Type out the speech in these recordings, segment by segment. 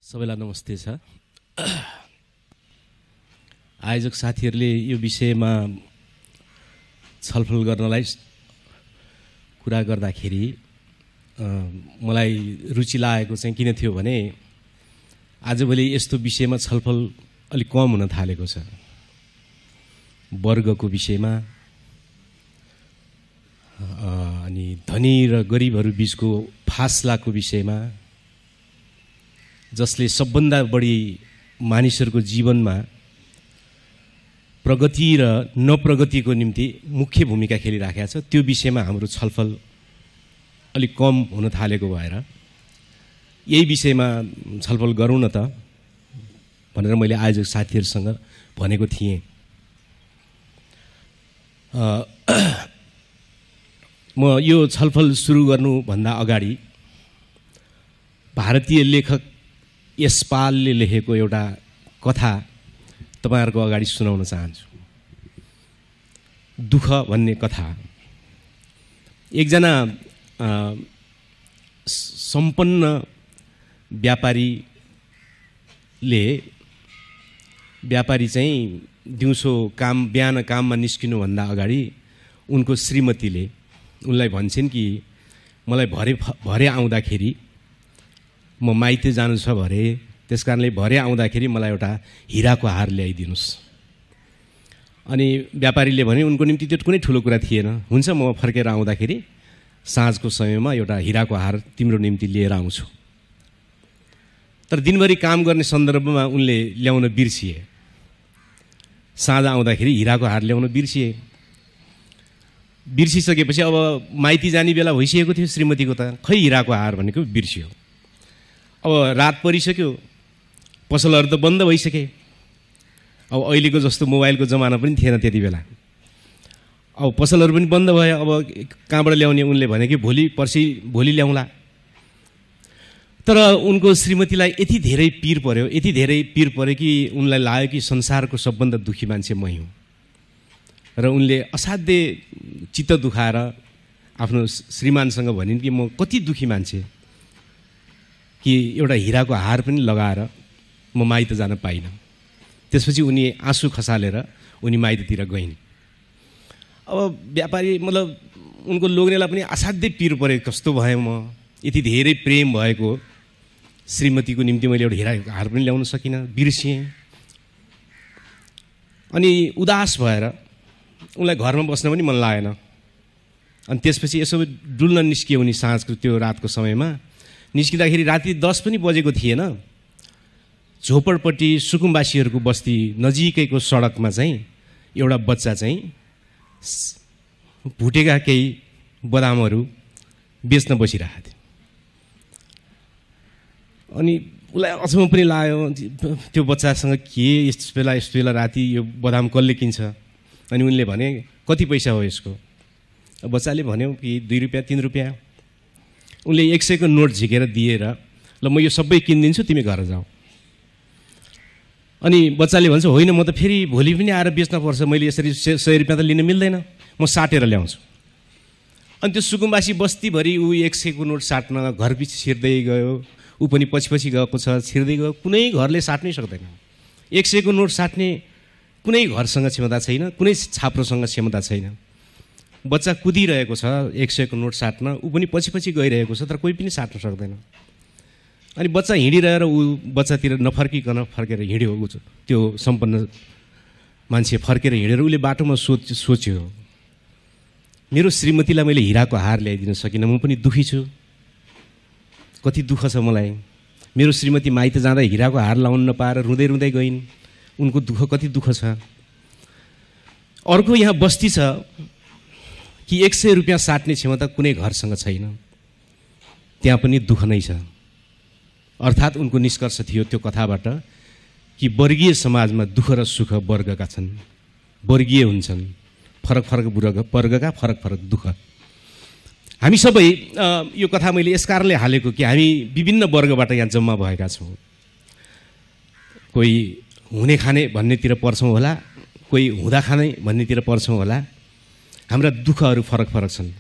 सबैलाई नमस्ते छ। आयोजक साथीहरूले यो विषयमा छलफल गर्नलाई कुरा गर्दाखेरि मलाई रुचि लागेको चाहिँ किन थियो भने आजभोलि यस्तो विषयमा छलफल अलि कम हुन थालेको छ। वर्गको विषयमा अनि धनी र गरिबहरू बीचको फासलाको विषयमा, जसले सबभन्दा बढी मानिसहरूको जीवनमा प्रगति र नप्रगतिको निम्ति मुख्य भूमिका खेलिराखेको छ, त्यो विषयमा हाम्रो छलफल अलिक कम हुन थालेको भएर यही विषयमा छलफल गरौँ न त भनेर मैले आयोजक साथीहरूसँग भनेको थिएँ। म यो छलफल सुरु गर्नुभन्दा अगाडि भारतीय लेखक यशपालले लेखेको एउटा कथा तपाईहरुको अगाडि सुनाउन चाहन्छु। दुःख भन्ने कथा। एकजना सम्पन्न व्यापारी चाहिँ दिउँसो बिहान काममा निस्किनु भन्दा अगाडि उनको श्रीमतीले उनलाई भन्छन् कि मलाई भरे आउँदाखेरि म माइती जानु छ भरे, त्यसकारणले भरे आउँदाखेरि मलाई एउटा हिराको हार ल्याइदिनुस्। अनि व्यापारीले भने उनको निम्ति त्यो कुनै ठुलो कुरा थिएन, हुन्छ म फर्केर आउँदाखेरि साँझको समयमा एउटा हिराको हार तिम्रो निम्ति लिएर आउँछु। तर दिनभरि काम गर्ने सन्दर्भमा उनले ल्याउन बिर्सिए। साँझ आउँदाखेरि हिराको हार ल्याउन बिर्सिसकेपछि अब माइती जाने बेला भइसकेको थियो श्रीमतीको, त खै हिराको हार भनेको बिर्सियो। अब रात परिसक्यो, पसलहरू त बन्द भइसके। अब अहिलेको जस्तो मोबाइलको जमाना पनि थिएन त्यति बेला। अब पसलहरू पनि बन्द भयो। अब कहाँबाट ल्याउने उनले भने कि भोलि ल्याउँला। तर उनको श्रीमतीलाई यति धेरै पीर पर्यो कि उनलाई लाग्यो कि संसारको सबभन्दा दुखी मान्छे मै हुँ। र उनले असाध्य चित्त दुखाएर आफ्नो श्रीमानसँग भनिन् कि म कति दुखी मान्छे कि एउटा हिराको हार पनि लगाएर म माइत जान पाइनँ। त्यसपछि उनी आँसु खसालेर उनी माइततिर गइन्। अब व्यापारी मतलब उनको लोग्नेलाई पनि असाध्यै पीर परे, कस्तो भए म, यति धेरै प्रेम भएको श्रीमतीको निम्ति मैले एउटा हिराको हार पनि ल्याउन सकिनँ, बिर्सिएँ। अनि उदास भएर उनलाई घरमा बस्न पनि मन लागेन। अनि त्यसपछि यसो डुल्न निस्किए उनी साँझको त्यो रातको समयमा। निस्किँदाखेरि राति 10 पनि बजेको थिएन। झोपडपट्टि सुकुम्बासीहरूको बस्ती नजिकैको सडकमा चाहिँ एउटा बच्चा चाहिँ भुटेका केही बदामहरू बेच्न बसिरहेको थियो। अनि उसलाई अचम्म पनि लाग्यो, त्यो बच्चासँग के यस्तो बेला राति यो बदाम कसले किन्छ? अनि उनले भने कति पैसा हो यसको? बच्चाले भन्यो कि 2 रुपियाँ 3 रुपियाँ। उनले 100 को नोट झिकेर दिएर ल म यो सबै किनिदिन्छु, तिमी घर जाऊ। अनि बच्चाले भन्छ होइन, म त फेरि भोलि पनि आएर बेच्न पर्छ, मैले यसरी 100 रुपियाँ त लिन मिल्दैन, म साटेर ल्याउँछु। अनि त्यो सुकुम्बासी बस्तीभरि ऊ 100 को नोट साट्न घरपछि छिर्दै गयो। ऊ पनि पछि गएको छ, छिर्दै गयो। कुनै घरले साट्नै सक्दैन। 100 को नोट साट्ने कुनै घरसँग क्षमता छैन, कुनै छाप्रोसँग क्षमता छैन। बच्चा कुदिरहेको छ 100 को नोट साट्न, ऊ पनि पछि गइरहेको छ, तर कोही पनि साट्न सक्दैन। अनि बच्चा हिँडिरहेर ऊ बच्चातिर नफर्किकन फर्केर हिँड्यो। त्यो सम्पन्न मान्छे फर्केर हिँडेर उसले बाटोमा सोच्यो, मेरो श्रीमतीलाई मैले हिराको हार ल्याइदिन सकिनँ, म पनि दुखी छु, कति दुःख छ मलाई। मेरो श्रीमती माइत जाँदा हिराको हार लाउन नपाएर रुँदै गइन्, उनको दुःख कति दुःख छ। अर्को यहाँ बस्ती छ कि 100 रुपियाँ साट्ने क्षमता कुनै घरसँग छैन, त्यहाँ पनि दुःख नै छ। अर्थात् उनको निष्कर्ष थियो त्यो कथाबाट कि वर्गीय समाजमा दुःख र सुख वर्गका छन्, वर्गीय हुन्छन्, फरक वर्गका फरक दुःख। हामी सबै यो कथा मैले यस कारणले हालेको कि हामी विभिन्न वर्गबाट यहाँ जम्मा भएका छौँ। कोही हुने खाने भन्नेतिर पर्छौँ होला, कोही हुँदा खाने भन्नेतिर पर्छौँ होला। हाम्रा दुःखहरू फरक छन्।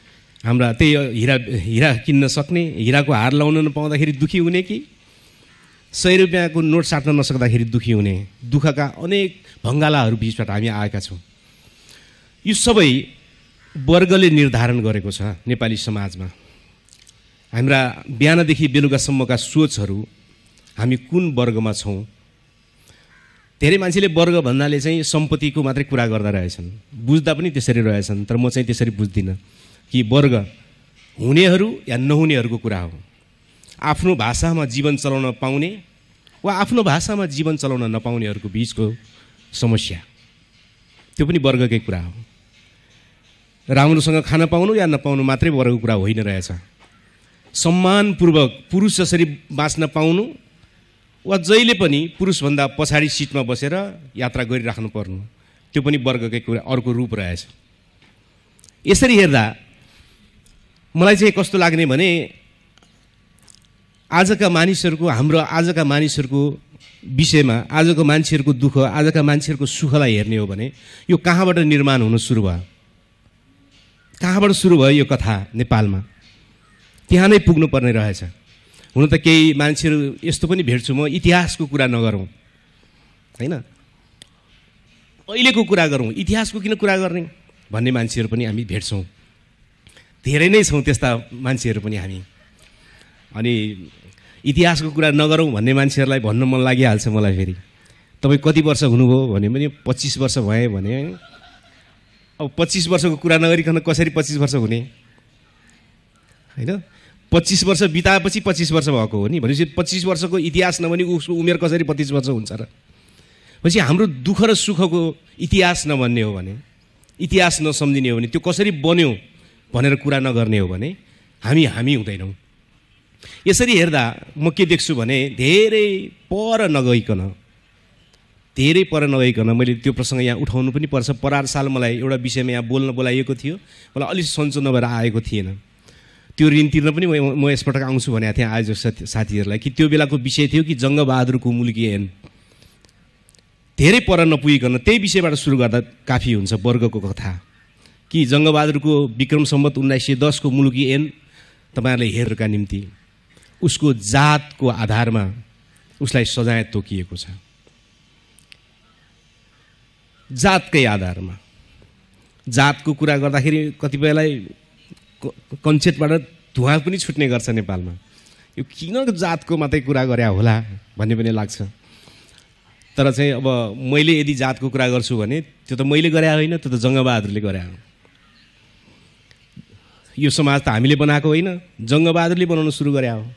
हाम्रा त्यही हिरा किन्न सक्ने, हिराको हार लाउन नपाउँदाखेरि दुखी हुने कि 100 रुपियाँको नोट साट्न नसक्दाखेरि दुखी हुने, दुःखका अनेक भङ्गालाहरू बिचबाट हामी आएका छौँ। यो सबै वर्गले निर्धारण गरेको छ नेपाली समाजमा। हाम्रा बिहानदेखि बेलुकासम्मका सोचहरू हामी कुन वर्गमा छौँ। धेरै मान्छेले वर्ग भन्नाले चाहिँ सम्पत्तिको मात्रै कुरा गर्दा रहेछन्, बुझ्दा पनि त्यसरी रहेछन्। तर म चाहिँ त्यसरी बुझ्दिनँ कि वर्ग हुनेहरू या नहुनेहरूको कुरा हो। आफ्नो भाषामा जीवन चलाउन पाउने वा आफ्नो भाषामा जीवन चलाउन नपाउनेहरूको बिचको समस्या, त्यो पनि वर्गकै कुरा हो। राम्रोसँग खान पाउनु या नपाउनु मात्रै वर्गको कुरा होइन रहेछ। सम्मानपूर्वक पुरुष जसरी बाँच्न पाउनु वा जहिले पनि पुरुषभन्दा पछाडि सिटमा बसेर यात्रा गरिराख्नु पर्नु, त्यो पनि वर्गकै कुरा, अर्को रूप रहेछ। यसरी हेर्दा मलाई चाहिँ कस्तो लाग्ने भने आजका मानिसहरूको, हाम्रो आजका मानिसहरूको विषयमा, आजको मान्छेहरूको दुःख, आजका मान्छेहरूको सुखलाई हेर्ने हो भने यो कहाँबाट निर्माण हुन सुरु भयो, कहाँबाट सुरु भयो यो कथा नेपालमा, त्यहाँ नै पुग्नुपर्ने रहेछ। हुन त केही मान्छेहरू यस्तो पनि भेट्छु म, इतिहासको कुरा नगरौँ होइन, अहिलेको कुरा गरौँ, इतिहासको किन कुरा गर्ने भन्ने मान्छेहरू पनि हामी भेट्छौँ। धेरै नै छौँ त्यस्ता मान्छेहरू पनि हामी। अनि इतिहासको कुरा नगरौँ भन्ने मान्छेहरूलाई भन्न मन लागिहाल्छ मलाई। फेरि तपाईँ कति वर्ष हुनुभयो भने पनि 25 वर्ष भए भने, अब 25 वर्षको कुरा नगरिकन कसरी 25 वर्ष हुने होइन। 25 वर्ष बिताएपछि 25 वर्ष भएको हो नि, भनेपछि 25 वर्षको इतिहास नभनी उसको उमेर कसरी 25 वर्ष हुन्छ र। भनेपछि हाम्रो दुःख र सुखको इतिहास नभन्ने हो भने, इतिहास नसम्झिने हो भने, त्यो कसरी बन्यो भनेर कुरा नगर्ने हो भने हामी हुँदैनौँ। यसरी हेर्दा म के देख्छु भने धेरै पर नगइकन मैले त्यो प्रसङ्ग यहाँ उठाउनु पनि पर्छ। परार साल मलाई एउटा विषयमा यहाँ बोल्न बोलाइएको थियो, मलाई अलिक सन्चो नभएर आएको थिएन। त्यो ऋण तिर्न पनि म यसपटक आउँछु भनेको थिएँ आयोजक साथीहरूलाई कि त्यो बेलाको विषय थियो कि जङ्गबहादुरको मुल्की ऐन। धेरै पर नपुगिकन त्यही विषयबाट सुरु गर्दा काफी हुन्छ वर्गको कथा कि जङ्गबहादुरको विक्रम सम्वत 1910 को मुल्की ऐन तपाईँहरूले हेर्नका निम्ति उसको जातको आधारमा उसलाई सजाय तोकिएको छ। जातकै आधारमा, जातको कुरा गर्दाखेरि कतिपयलाई कन्सेप्टबाट धुवा पनि छुट्ने गर्छ नेपालमा। यो किन जातको मात्रै कुरा गरे होला भन्ने पनि लाग्छ। तर चाहिँ अब मैले यदि जातको कुरा गर्छु भने त्यो त मैले गरे होइन, त्यो त जङ्गबहादुरले गरे हो। यो समाज त हामीले बनाएको होइन, जङ्गबहादुरले बनाउन सुरु गरे हो।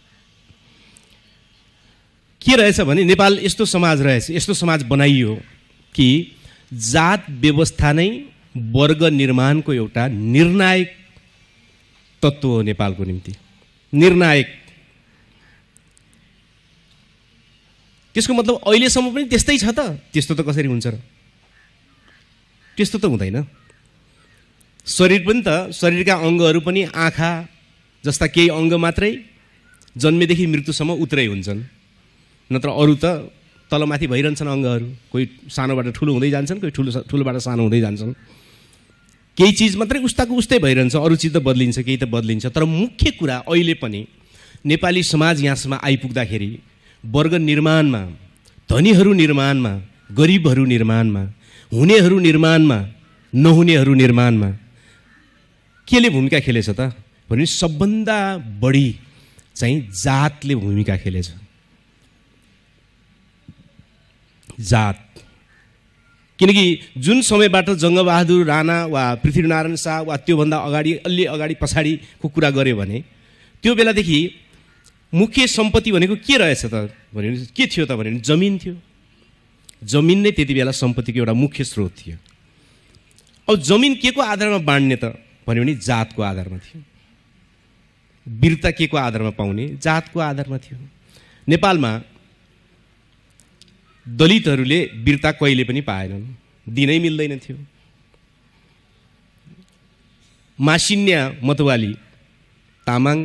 के रहेछ भने नेपाल यस्तो समाज रहेछ, यस्तो समाज बनाइयो कि जात व्यवस्था नै वर्ग निर्माणको एउटा निर्णायक तत्त्व हो नेपालको निम्ति, निर्णायक। त्यसको मतलब अहिलेसम्म पनि त्यस्तै छ त? त्यस्तो त कसरी हुन्छ र? त्यस्तो त हुँदैन। शरीर पनि त, शरीरका अङ्गहरू पनि आँखा जस्ता केही अङ्ग मात्रै जन्मेदेखि मृत्युसम्म उत्रै हुन्छन्, नत्र अरू त तलमाथि भइरहन्छन् अङ्गहरू। कोही सानोबाट ठुलो हुँदै जान्छन्, कोही ठुलोबाट सानो हुँदै जान्छन्। केही चिज मात्रै उस्ताको उस्तै भइरहन्छ, अरू चिज त बदलिन्छ, केही त बदलिन्छ। तर मुख्य कुरा अहिले पनि नेपाली समाज यहाँसम्म आइपुग्दाखेरि वर्ग निर्माणमा, धनीहरू निर्माणमा, गरिबहरू निर्माणमा, हुनेहरू निर्माणमा, नहुनेहरू निर्माणमा केले भूमिका खेलेछ त भने सबभन्दा बढी चाहिँ जातले भूमिका खेलेछ। जात, किनकि जुन समयबाट जङ्गबहादुर राणा वा पृथ्वीनारायण शाह वा त्योभन्दा अगाडि अलि अगाडि पछाडिको कुरा गर्यो भने त्यो बेलादेखि मुख्य सम्पत्ति भनेको के रहेछ त भने के थियो त भने जमिन थियो। जमिन नै त्यति बेला सम्पत्तिको एउटा मुख्य स्रोत थियो। अब जमिन के को आधारमा बाँड्ने त भन्यो भने जातको आधारमा थियो। वीरता के को आधारमा पाउने? जातको आधारमा थियो। नेपालमा दलितहरूले वीरता कहिले पनि पाएनन्, दिनै मिल्दैन थियो। मासिन्या मतवाली, तामाङ,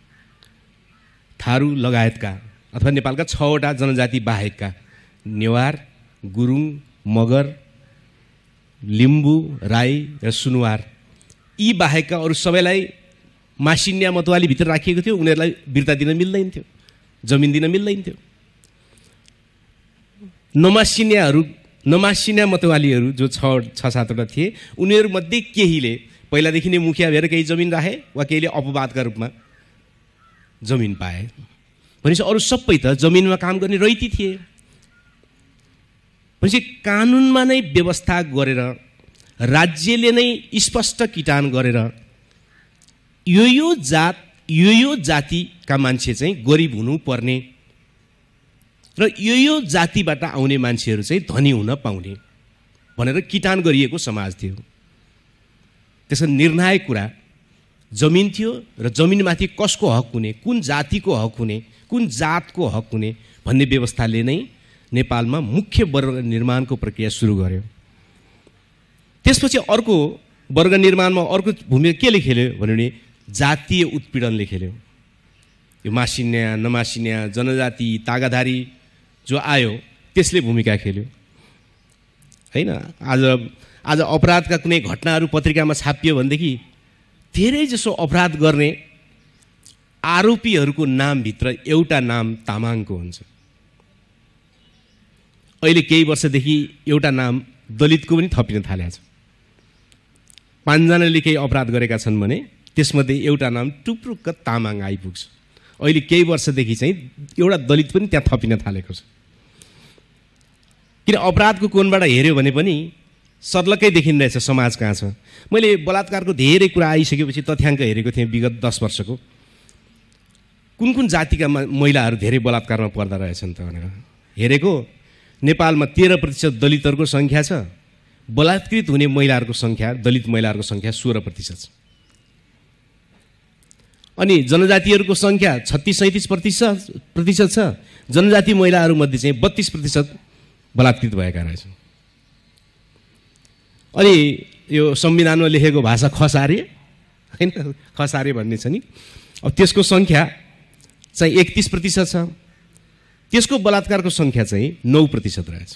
थारू लगायतका अथवा नेपालका 6वटा जनजाति बाहेकका नेवार, गुरुङ, मगर, लिम्बू, राई र सुनुवार, यी बाहेकका अरू सबैलाई मासिन्या मतवाली भित्र राखिएको थियो। उनीहरूलाई वीरता दिन मिल्दैन थियो, जमिन दिन मिल्दैन थियो। नमासिन्या मतवालीहरू जो 6-7वटा थिए, उनीहरूमध्ये केहीले पहिलादेखि नै मुखिया भएर केही जमिन राखे वा केहीले अपवादका रूपमा जमिन पाए। भनेपछि अरू सबै त जमिनमा काम गर्ने रैती थिए। भनेपछि कानुनमा नै व्यवस्था गरेर, राज्यले नै स्पष्ट किटान गरेर यो जातिका मान्छे चाहिँ गरिब हुनुपर्ने र यो जातिबाट आउने मान्छेहरू चाहिँ धनी हुन पाउने भनेर किटान गरिएको समाज थियो। त्यसको निर्णायक कुरा जमिन थियो र जमिनमाथि कसको हक हुने, कुन जातिको हक हुने, कुन जातको हक हुने भन्ने व्यवस्थाले नै नेपालमा मुख्य वर्ग निर्माणको प्रक्रिया सुरु गर्यो। त्यसपछि अर्को वर्ग निर्माणमा अर्को भूमिका केले खेल्यो भने जातीय उत्पीडनले खेल्यो। यो मासिन्या, नमासिन्या, जनजाति, तागाधारी जो आयो त्यसले भूमिका खेल्यो हैन। आज अपराधका कुनै घटनाहरू पत्रिकामा छापियो भनेदेखि धेरै जसो अपराध गर्ने आरोपीहरूको नामभित्र एउटा नाम तामाङको हुन्छ। अहिले केही वर्षदेखि एउटा नाम दलितको पनि थपिन थालेको छ। 5 जनाले केही अपराध गरेका छन् भने त्यसमध्ये एउटा नाम टुप्रुक्क तामाङ आइपुग्छ। अहिले केही वर्षदेखि चाहिँ एउटा दलित पनि त्यहाँ थपिन थालेको छ। किन अपराधको कोणबाट हेऱ्यो भने पनि सर्लक्कै देखिँदैछ समाज कहाँ छ। मैले बलात्कारको धेरै कुरा आइसकेपछि तथ्याङ्क हेरेको थिएँ विगत 10 वर्षको, कुन जातिका महिलाहरू धेरै बलात्कारमा पर्दा रहेछन् त भनेर हेरेको। नेपालमा 13% दलितहरूको सङ्ख्या छ, बलात्कृत हुने महिलाहरूको सङ्ख्या, दलित महिलाहरूको सङ्ख्या 16% छ। अनि जनजातिहरूको सङ्ख्या 36-37% छ। जनजाति महिलाहरूमध्ये चाहिँ 32% बलात्कृत भएका रहेछन्। अनि यो संविधानमा लेखेको भाषा खसारे हैन, खसारे भन्ने छ नि, अब त्यसको सङ्ख्या चाहिँ 31% छ। त्यसको बलात्कारको सङ्ख्या चाहिँ 9% रहेछ।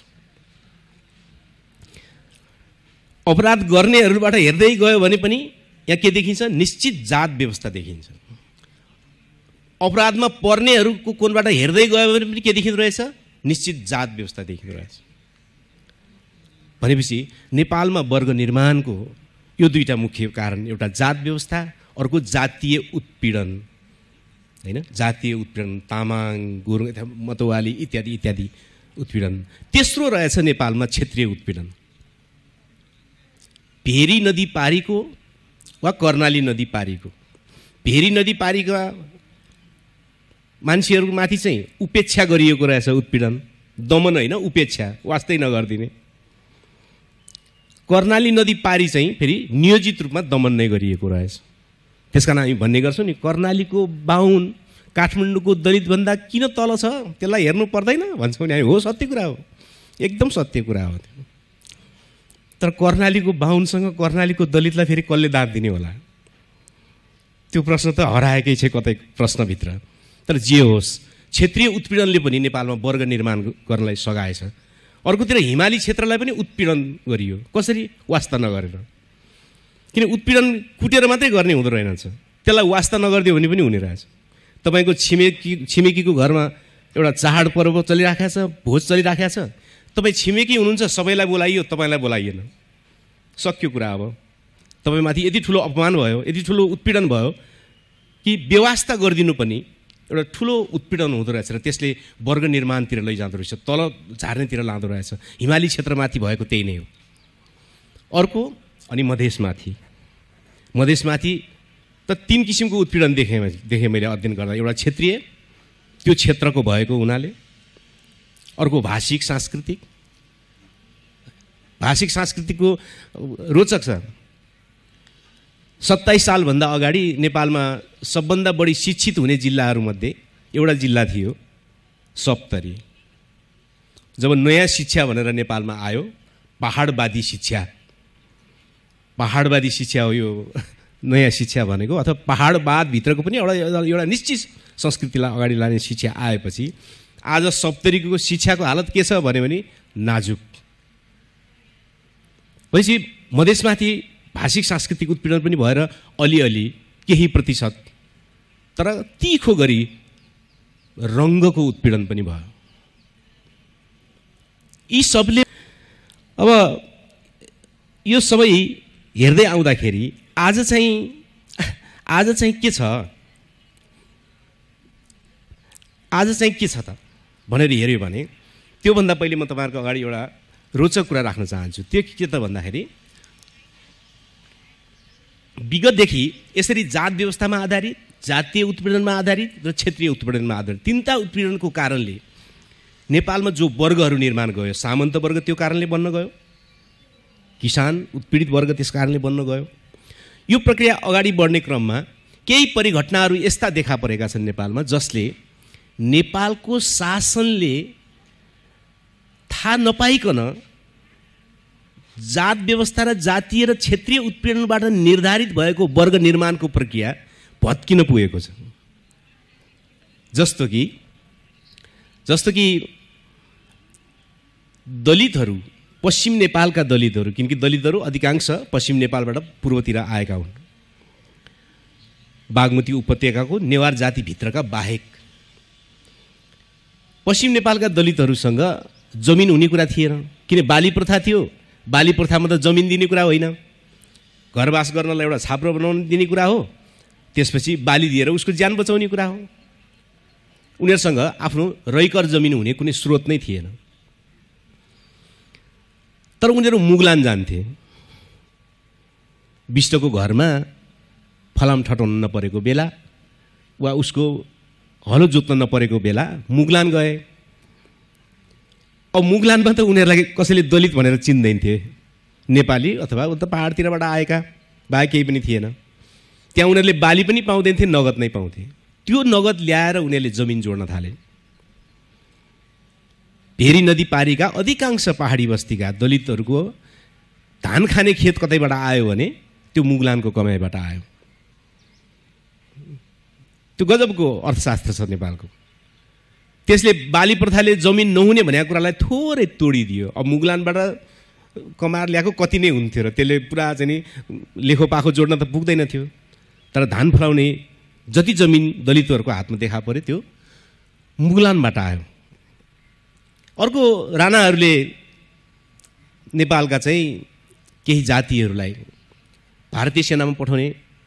अपराध गर्नेहरूबाट हेर्दै गयो भने पनि यहाँ के देखिन्छ, निश्चित जात व्यवस्था देखिन्छ। अपराधमा पर्नेहरूको कोणबाट हेर्दै गयो भने पनि के देखिँदो रहेछ, निश्चित जात व्यवस्था देखिँदो रहेछ। भनेपछि नेपालमा वर्ग निर्माणको यो दुईटा मुख्य कारण, एउटा जात व्यवस्था, अर्को जातीय उत्पीडन हैन। जातीय उत्पीडन, तामाङ, गुरुङ, मतवाली इत्यादि इत्यादि उत्पीडन। तेस्रो रहेछ नेपालमा क्षेत्रीय उत्पीडन। भेरी नदी पारीको वा कर्णाली नदी पारीको, भेरी नदी पारीका मान्छेहरूमाथि चाहिँ उपेक्षा गरिएको रहेछ उत्पीडन, दमन होइन, उपेक्षा, वास्तै नगरिदिने। कर्णाली नदी पारी चाहिँ फेरि नियोजित रूपमा दमन नै गरिएको रहेछ। त्यस कारण हामी भन्ने गर्छौँ नि, कर्णालीको बाहुन काठमाडौँको दलितभन्दा किन तल छ, त्यसलाई हेर्नु पर्दैन भन्छौँ नि हामी। हो, सत्य कुरा हो, एकदम सत्य कुरा हो त्यो। तर कर्णालीको बाहुनसँग कर्णालीको दलितलाई फेरि कसले दाँत दिने होला, त्यो प्रश्न त हराएकै छ कतै प्रश्नभित्र। तर जे होस्, क्षेत्रीय उत्पीडनले पनि नेपालमा वर्ग निर्माण गर्नलाई सघाएछ। अर्कोतिर हिमाली क्षेत्रलाई पनि उत्पीडन गरियो। कसरी? वास्ता नगरेर। किन उत्पीडन कुटेर मात्रै गर्ने हुँदो रहेनछ, त्यसलाई वास्ता नगरिदियो भने पनि हुने रहेछ। तपाईँको छिमेकीको घरमा एउटा चाड पर्व चलिराखेको छ, भोज चलिराखेको छ, तपाईँ छिमेकी हुनुहुन्छ, सबैलाई बोलाइयो, तपाईँलाई बोलाइएन, सक्यो कुरा। अब तपाईँमाथि यति ठुलो अपमान भयो, यति ठुलो उत्पीडन भयो कि व्यवस्था गरिदिनु पनि एउटा ठुलो उत्पीडन हुँदो रहेछ र त्यसले वर्ग निर्माणतिर लैजाँदो रहेछ, तल झार्नेतिर लाँदो रहेछ। हिमाली क्षेत्रमाथि भएको त्यही नै हो। अर्को अनि मधेसमाथि त 3 किसिमको उत्पीडन देखेँ मैले अध्ययन गर्दा। एउटा क्षेत्रीय, त्यो क्षेत्रको भएको हुनाले। अर्को भाषिक सांस्कृतिकको रोचक छ। 27 सालभन्दा अगाडि नेपालमा सबभन्दा बढी शिक्षित हुने जिल्लाहरूमध्ये एउटा जिल्ला थियो सप्तरी। जब नयाँ शिक्षा भनेर नेपालमा आयो, पहाडवादी शिक्षा हो यो नयाँ शिक्षा भनेको, अथवा पहाडवादभित्रको पनि एउटा निश्चित संस्कृतिलाई अगाडि लाने शिक्षा आएपछि आज सप्तरीको शिक्षाको हालत के छ भने नाजुक। भनेपछि मधेसमाथि भाषिक सांस्कृतिक उत्पीडन पनि भएर अलिअलि केही प्रतिशत, तर तीखो गरी रङ्गको उत्पीडन पनि भयो। यी सबले अब यो सबै हेर्दै आउँदाखेरि आज चाहिँ के छ, आज चाहिँ के छ त भनेर हेऱ्यो भने त्योभन्दा पहिले म तपाईँहरूको अगाडि एउटा रोचक कुरा राख्न चाहन्छु। त्यो के त भन्दाखेरि विगतदेखि यसरी जात व्यवस्थामा आधारित, जातीय उत्पीडनमा आधारित र क्षेत्रीय उत्पीडनमा आधारित तीनटा उत्पीडनको कारणले नेपालमा जो वर्गहरू निर्माण गयो, सामन्त वर्ग त्यो कारणले बन्न गयो, किसान उत्पीडित वर्ग त्यस कारणले बन्न गयो। यो प्रक्रिया अगाडि बढ्ने क्रममा केही परिघटनाहरू यस्ता देखा परेका छन् नेपालमा जसले नेपालको शासनले थाहा नपाइकन जात व्यवस्था र जातीय र क्षेत्रीय उत्पीडनबाट निर्धारित भएको वर्ग निर्माणको प्रक्रिया भत्किन पुगेको छ। जस्तो कि दलितहरू, पश्चिम नेपालका दलितहरू, किनकि दलितहरू अधिकांश पश्चिम नेपालबाट पूर्वतिर आएका हुन्, बागमती उपत्यकाको नेवार जातिभित्रका बाहेक पश्चिम नेपालका दलितहरूसँग जमिन हुने कुरा थिएन, किन बाली प्रथा थियो। बाली प्रथामा त जमिन दिने कुरा होइन, घरवास गर्नलाई एउटा छाप्रो बनाउन दिने कुरा हो, त्यसपछि बाली दिएर उसको ज्यान बचाउने कुरा हो। उनीहरूसँग आफ्नो रैकर जमिन हुने कुनै स्रोत नै थिएन। तर उनीहरू मुगलान जान्थे, विष्टको घरमा फलाम ठटाउन नपरेको बेला वा उसको हलो जोत्न नपरेको बेला मुगलान गए। अब मुगलानमा त उनीहरूलाई कसैले दलित भनेर चिन्दैन थिए, नेपाली अथवा उता पहाडतिरबाट आएका बाहेक केही पनि थिएन। त्यहाँ उनीहरूले बाली पनि पाउँदैन थिए, नगद नै पाउँथे। त्यो नगद ल्याएर उनीहरूले जमिन जोड्न थाले। भेरी नदी पारीका अधिकांश पहाडी बस्तीका दलितहरूको धान खाने खेत कतैबाट आयो भने त्यो मुगलानको कमाइबाट आयो। त्यो गजबको अर्थशास्त्र छ नेपालको। त्यसले बाली प्रथाले जमिन नहुने भनेको कुरालाई थोरै तोडिदियो। अब मुगलानबाट कमाएर ल्याएको कति नै हुन्थ्यो र त्यसले पुरा चाहिँ लेखोपाखो जोड्न त पुग्दैन थियो। तर धान फलाउने जति जमिन दलितहरूको हातमा देखा पर्यो त्यो मुगलानबाट आयो। अर्को, राणाहरूले नेपालका चाहिँ केही जातिहरूलाई भारतीय सेनामा पठाउने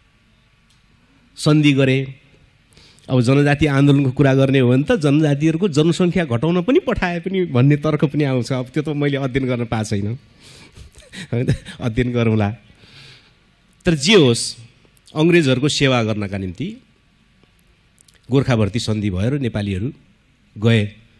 सन्धि गरे। अब जनजाति आन्दोलनको कुरा गर्ने हो भने त जनजातिहरूको जनसङ्ख्या घटाउन पनि पठाए पनि भन्ने तर्क पनि आउँछ। अब त्यो त मैले अध्ययन गर्न पाएको छैन, अध्ययन गरौँला। तर जे होस्, अङ्ग्रेजहरूको सेवा गर्नका निम्ति गोर्खा भर्ती सन्धि भयो र नेपालीहरू गए।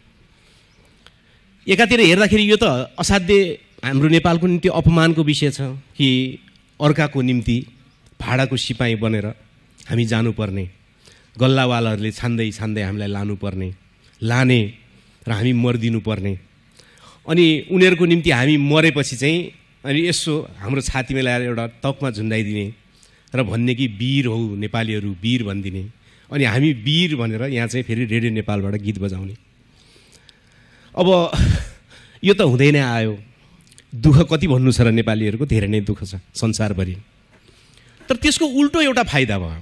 एकातिर हेर्दाखेरि यो त असाध्य हाम्रो नेपालको निम्ति अपमानको विषय छ कि अर्काको निम्ति भाडाको सिपाही बनेर हामी जानुपर्ने, गल्लावालाहरूले छान्दै छान्दै हामीलाई लाने र हामी मर्दिनुपर्ने, अनि उनीहरूको निम्ति हामी मरेपछि चाहिँ अनि यसो हाम्रो छातीमा ल्याएर एउटा तकमा झुन्डाइदिने र भन्ने कि वीर हौ नेपालीहरू, वीर भनिदिने, अनि हामी वीर भनेर यहाँ चाहिँ फेरि रेडियो नेपालबाट गीत बजाउने। अब यो त हुँदै नै आयो। दुःख कति भन्नु छ र नेपालीहरूको, धेरै नै दुःख छ संसारभरि। तर त्यसको उल्टो एउटा फाइदा भयो।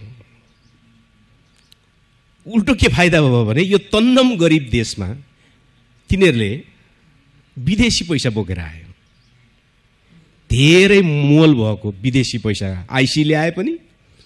उल्टो के फाइदा भयो भने यो तन्नम गरिब देशमा तिनीहरूले विदेशी पैसा बोकेर आयो। धेरै मोल भएको विदेशी पैसा, आइसी ल्याए पनि,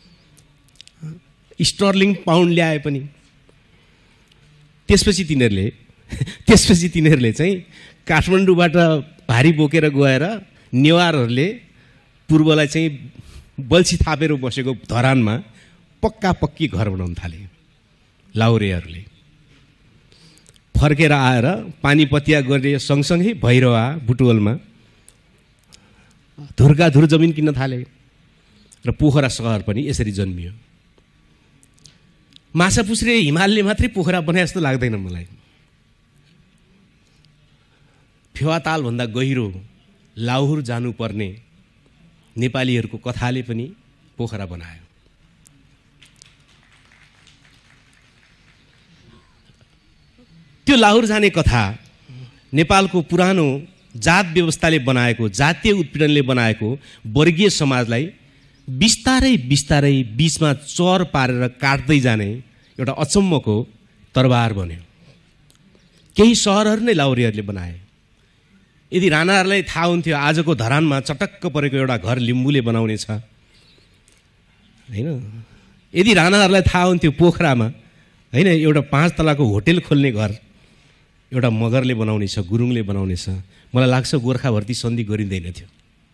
स्टर्लिङ पाउन्ड ल्याए पनि। त्यसपछि तिनीहरूले चाहिँ काठमाडौँबाट भारी बोकेर गएर नेवारहरूले पूर्वलाई चाहिँ बल्छी थापेर बसेको धरानमा पक्का पक्की घर बनाउन थाले। लाहुरेहरूले फर्केर आएर पानीपतिया गर्ने सँगसँगै भैरवा बुटवलमा धुर्काधुर जमिन किन्न थाले र पोखरा सहर पनि यसरी जन्मियो। माछापुछ्रे हिमालले मात्रै पोखरा बनाए जस्तो लाग्दैन मलाई। फेवातालभन्दा गहिरो लाहुर जानुपर्ने नेपालीहरूको कथाले पनि पोखरा बनायो। त्यो लाहुर जाने कथा नेपालको पुरानो जात व्यवस्थाले बनाएको, जातीय उत्पीडनले बनाएको वर्गीय समाजलाई बिस्तारै बिस्तारै बीचमा चर पारेर काट्दै जाने एउटा अचम्मको तरबार बन्यो। केही सहरहरू नै लाहुरेहरूले बनाए, यदि राणाहरूलाई थाहा हुन्थ्यो आजको धरानमा चटक्क परेको एउटा घर लिम्बूले बनाउने छ हैन, यदि राणाहरूलाई थाहा हुन्थ्यो पोखरामा हैन एउटा 5 तलाको होटेल खोल्ने घर एउटा मगरले बनाउने छ, गुरुङले बनाउने छ, मलाई लाग्छ गोर्खा भर्ती सन्धि गरिँदैन थियो।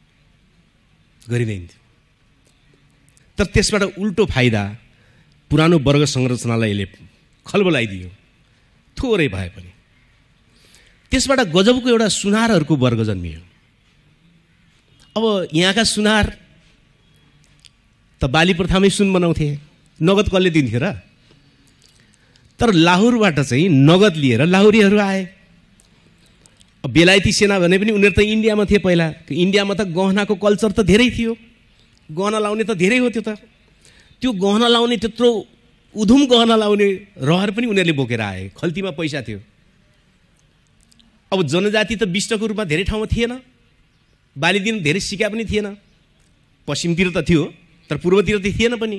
तर त्यसबाट उल्टो फाइदा पुरानो वर्ग संरचनालाई यसले खलबलाइदियो थोरै भए पनि। त्यसबाट गजबको एउटा सुनारहरूको वर्ग जन्मियो। अब यहाँका सुनार त बाली प्रथामै सुन बनाउँथे, नगद कसले दिन्थ्यो र? तर लाहोरबाट चाहिँ नगद लिएर लाहुरीहरू आए। बेलायती सेना भने पनि उनीहरू त इन्डियामा थिए पहिला, इन्डियामा त गहनाको कल्चर त धेरै थियो, गहना लाउने त धेरै हो। त्यो गहना लाउने त्यत्रो उधुम गहना लाउने रहर पनि उनीहरूले बोकेर आए, खल्तीमा पैसा थियो। अब जनजाति त विष्टको रूपमा धेरै ठाउँमा थिएन, बालीदिन धेरै सिका पनि थिएन, पश्चिमतिर त थियो तर पूर्वतिर त थिएन पनि।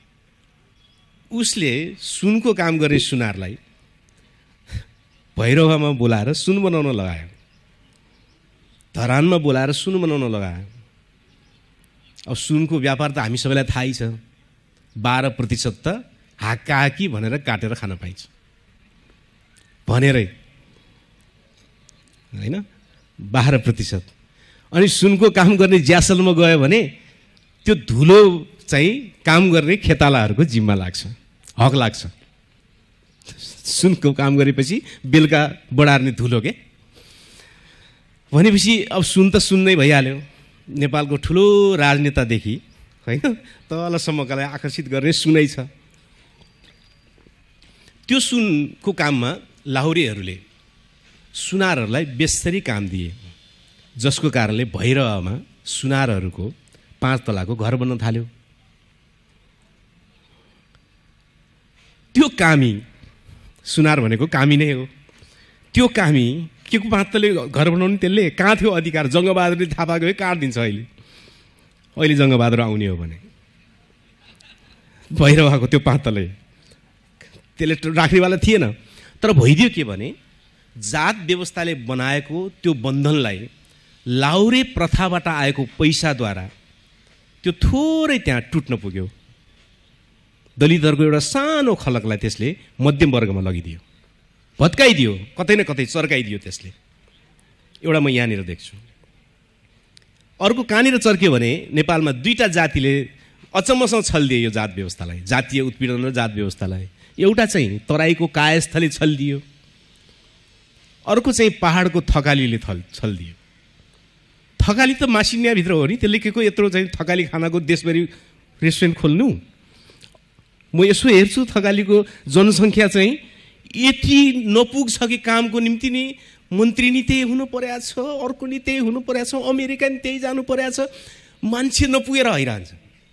उसले सुनको काम गरे सुनारलाई भैरवमा बोलाएर सुन बनाउन लगायो, धरानमा बोलाएर सुन बनाउन लगायो। अब सुनको व्यापार त हामी सबैलाई थाहै छ, 12% त हाक्काहाकी भनेर काटेर खान पाइन्छ भनेरै हैन, 12%। अनि सुनको काम गर्ने ज्यासलमा गयो भने त्यो धुलो चाहिँ काम गर्ने खेतालाहरूको जिम्मा लाग्छ, हक लाग्छ। सुनको काम गरेपछि बेलुका बढार्ने धुलो के भनेपछि अब सुन त सुन्नै भइहाल्यो। नेपालको ठुलो राजनेतादेखि हैन तलसम्मकालाई आकर्षित गर्ने सुनै छ। त्यो सुनको काममा लाहुरेहरूले सुनारहरूलाई बेसरी काम दिए, जसको कारणले भैरवमा सुनारहरूको 5 तलाको घर बन्न थाल्यो। त्यो कामी सुनार भनेको कामी नै हो। त्यो कामी के को 5 तले घर बनाउनु त्यसले कहाँ थियो अधिकार? जङ्गबहादुरले थाहा पाएको भए काट्दिन्छ। अहिले जङ्गबहादुर आउने हो भने भैरवको त्यो 5 तले त्यसले राख्नेवाला थिएन। तर भइदियो के भने जात व्यवस्थाले बनाएको त्यो बन्धनलाई लाहुरे प्रथाबाट आएको पैसाद्वारा त्यो थोरै त्यहाँ टुट्न पुग्यो। दलितहरूको एउटा सानो खलकलाई त्यसले मध्यम वर्गमा लगिदियो, भत्काइदियो, कतै न कतै चर्काइदियो त्यसले। एउटा म यहाँनिर देख्छु। अर्को कहाँनिर चर्क्यो भने नेपालमा 2टा जातिले अचम्मसँग छल्दिए यो जात व्यवस्थालाई, जातीय उत्पीडन र जात व्यवस्थालाई। एउटा चाहिँ तराईको कायस्थले छल्दियो, अर्को चाहिँ पहाडको थकालीले छल्दियो। थकाली त मासिन्याभित्र हो नि, त्यसले के को यत्रो चाहिँ थकाली खानाको देशभरि रेस्टुरेन्ट खोल्नु? म यसो हेर्छु थकालीको जनसङ्ख्या चाहिँ यति नपुग्छ कि कामको निम्ति नि मन्त्री नि त्यही हुनु परेको छ, अर्को नि त्यही हुनु परेको छ, अमेरिका नि त्यही जानु परेको छ, मान्छे नपुगेर हैरान्छ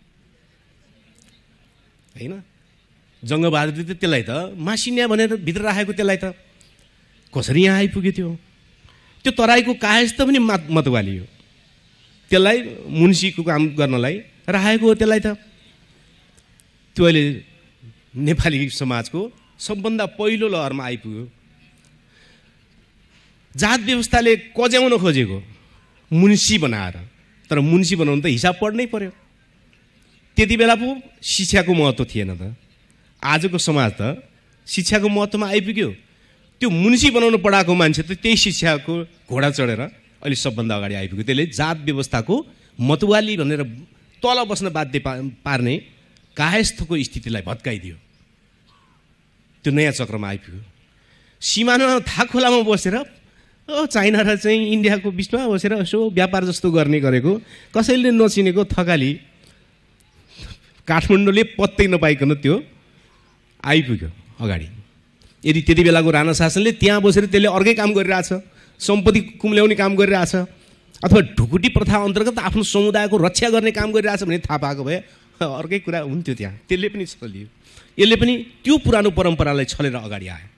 हैन। जङ्गबहादुरले त त्यसलाई त मासिन्या भनेर भित्र राखेको, त्यसलाई त कसरी यहाँ आइपुग्यो? त्यो तराईको कायस्थ पनि मतवाली हो, त्यसलाई मुन्सीको काम गर्नलाई राखेको हो। त्यसलाई त त्यो अहिले नेपाली समाजको सबभन्दा पहिलो लहरमा आइपुग्यो। जात व्यवस्थाले कज्याउन खोजेको मुन्सी बनाएर, तर मुन्सी बनाउनु त हिसाब पढ्नै पर्यो। त्यति बेला पो शिक्षाको महत्त्व थिएन त। आजको समाज त शिक्षाको महत्त्वमा आइपुग्यो। त्यो मुन्सी बनाउन पढाएको मान्छे त त्यही शिक्षाको घोडा चढेर अहिले सबभन्दा अगाडि आइपुग्यो। त्यसले जात व्यवस्थाको मतवाली भनेर तल बस्न बाध्य पार्ने कायस्थको स्थितिलाई भत्काइदियो। त्यो नयाँ चक्रमा आइपुग्यो। सिमानामा थाक खोलामा बसेर चाइना र चाहिँ इन्डियाको बिचमा बसेर यसो व्यापार जस्तो गर्ने गरेको कसैले नचिनेको थकाली काठमाडौँले पत्तै नपाइकन त्यो आइपुग्यो अगाडि। यदि त्यति बेलाको राणा शासनले त्यहाँ बसेर त्यसले अर्कै काम गरिरहेछ, सम्पत्ति कुम्ल्याउने काम गरिरहेछ, अथवा ढुकुटी प्रथा अन्तर्गत आफ्नो समुदायको रक्षा गर्ने काम गरिरहेछ भने थाहा पाएको भए अर्कै कुरा हुन्थ्यो त्यहाँ। त्यसले पनि छलियो, यसले पनि त्यो पुरानो परम्परालाई छलेर अगाडि आयो।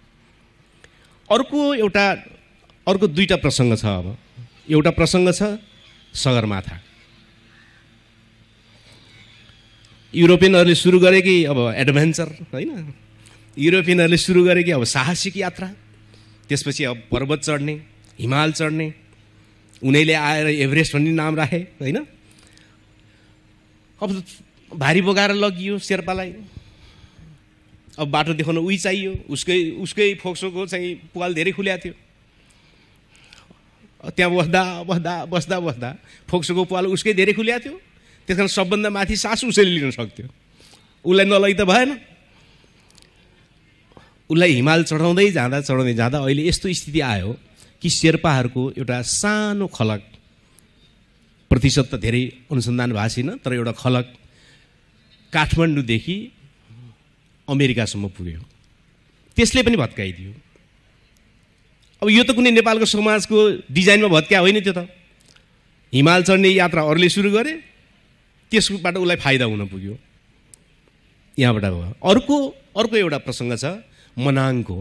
अर्को 2टा प्रसङ्ग छ। अब एउटा प्रसङ्ग छ सगरमाथा। युरोपियनहरूले सुरु गरे कि अब एडभेन्चर होइन, युरोपियनहरूले सुरु गरे कि अब साहसिक यात्रा, त्यसपछि अब पर्वत चढ्ने, हिमाल चढ्ने, उनीहरूले आएर एभरेस्ट भन्ने नाम राखे होइन। अब भारी बोकाएर लगियो शेर्पालाई। अब बाटो देखाउन उही चाहियो, उसकै फोक्सोको चाहिँ पुवाल धेरै खुल्याएको थियो। त्यहाँ बस्दा फोक्सोको पुवाल उसकै धेरै खुल्याएको थियो। त्यस कारण सबभन्दा माथि सास उसैले लिन सक्थ्यो, उसलाई नलगी त भएन। उसलाई हिमाल चढाउँदै जाँदा अहिले यस्तो स्थिति आयो कि शेर्पाहरूको एउटा सानो खलक, प्रतिशत त धेरै अनुसन्धान भएको छैन, तर एउटा खलक काठमाडौँदेखि अमेरिकासम्म पुग्यो। त्यसले पनि भत्काइदियो। अब यो त कुनै नेपालको समाजको डिजाइनमा भत्क्या होइन। त्यो त हिमाल चढ्ने यात्रा अरूले सुरु गरे, त्यसबाट उसलाई फाइदा हुन पुग्यो, यहाँबाट भयो। अर्को एउटा प्रसङ्ग छ मनाङको।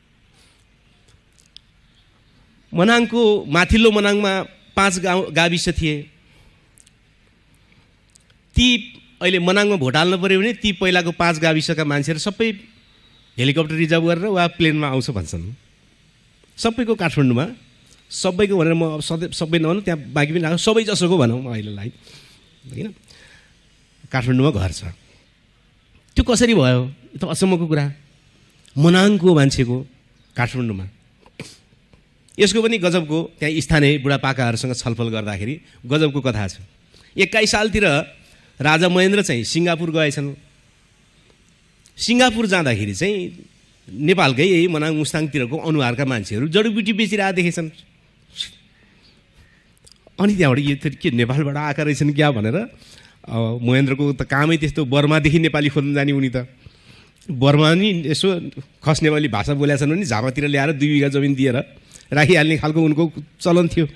माथिल्लो मनाङमा 5 गाविस थिए। ती अहिले मनाङमा भोट हाल्नु पऱ्यो भने ती पहिलाको 5 गाविसका मान्छेहरू सबै हेलिकप्टर रिजर्भ गरेर वा प्लेनमा आउँछ भन्छन्। सबैको काठमाडौँमा, सबैको भनेर म सबै नभनौँ, त्यहाँ बाँकी पनि आएको सबै जसोको भनौँ अहिलेलाई होइन, काठमाडौँमा घर छ। त्यो कसरी भयो? यो त अचम्मको कुरा। मनाङको मान्छेको काठमाडौँमा। यसको पनि गजबको, त्यहाँ स्थानीय बुढापाकाहरूसँग छलफल गर्दाखेरि गजबको कथा छ। 21 सालतिर राजा महेन्द्र चाहिँ सिङ्गापुर गएछन्। सिङ्गापुर जाँदाखेरि चाहिँ नेपालकै यही मनाङ मुस्ताङतिरको अनुहारका मान्छेहरू जडीबुटी बेचिरहेको देखेछन्। अनि त्यहाँबाट यो के नेपालबाट आएका रहेछन् क्या भनेर महेन्द्रको त कामै त्यस्तो, बर्मादेखि नेपाली खोज्न जाने उनी त। बर्मा नि यसो खस नेपाली भाषा बोलेका छन् भने झापातिर ल्याएर 2 बिघा जमिन दिएर राखिहाल्ने खालको उनको चलन थियो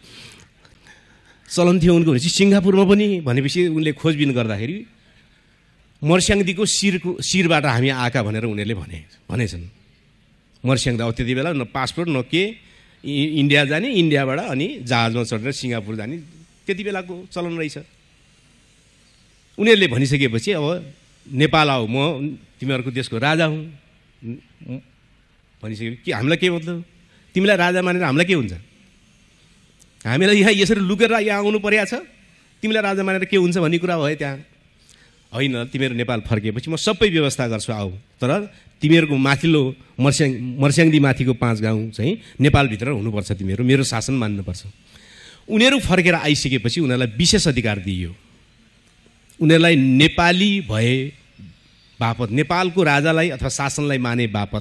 उनको। भनेपछि सिङ्गापुरमा पनि भनेपछि उनले खोजबिन गर्दाखेरि मर्स्याङदीको शिरबाट हामी आएका भनेर उनीहरूले भनेछन्। मर्स्याङदा अब त्यति बेला न पासपोर्ट न के, इन्डिया जाने, इन्डियाबाट अनि जहाजमा चढेर सिङ्गापुर जाने त्यति बेलाको चलन रहेछ। उनीहरूले भनिसकेपछि अब नेपाल आऊ, म तिमीहरूको देशको राजा हुँ भनिसकेपछि के हामीलाई के मतलब? तिमीलाई राजा मानेर हामीलाई के हुन्छ? हामीलाई यहाँ यसरी लुकेर यहाँ आउनु परेको छ, तिमीलाई राजा मानेर के हुन्छ भन्ने कुरा भयो त्यहाँ। होइन, तिमीहरू नेपाल फर्किएपछि म सबै व्यवस्था गर्छु आऊ, तर तिमीहरूको माथिल्लो मर्स्याङदी माथिको 5 गाउँ चाहिँ नेपालभित्र हुनुपर्छ, तिमीहरू मेरो शासन मान्नुपर्छ। उनीहरू फर्केर आइसकेपछि उनीहरूलाई विशेष अधिकार दिइयो। उनीहरूलाई नेपाली भए बापत, नेपालको राजालाई अथवा शासनलाई माने बापत,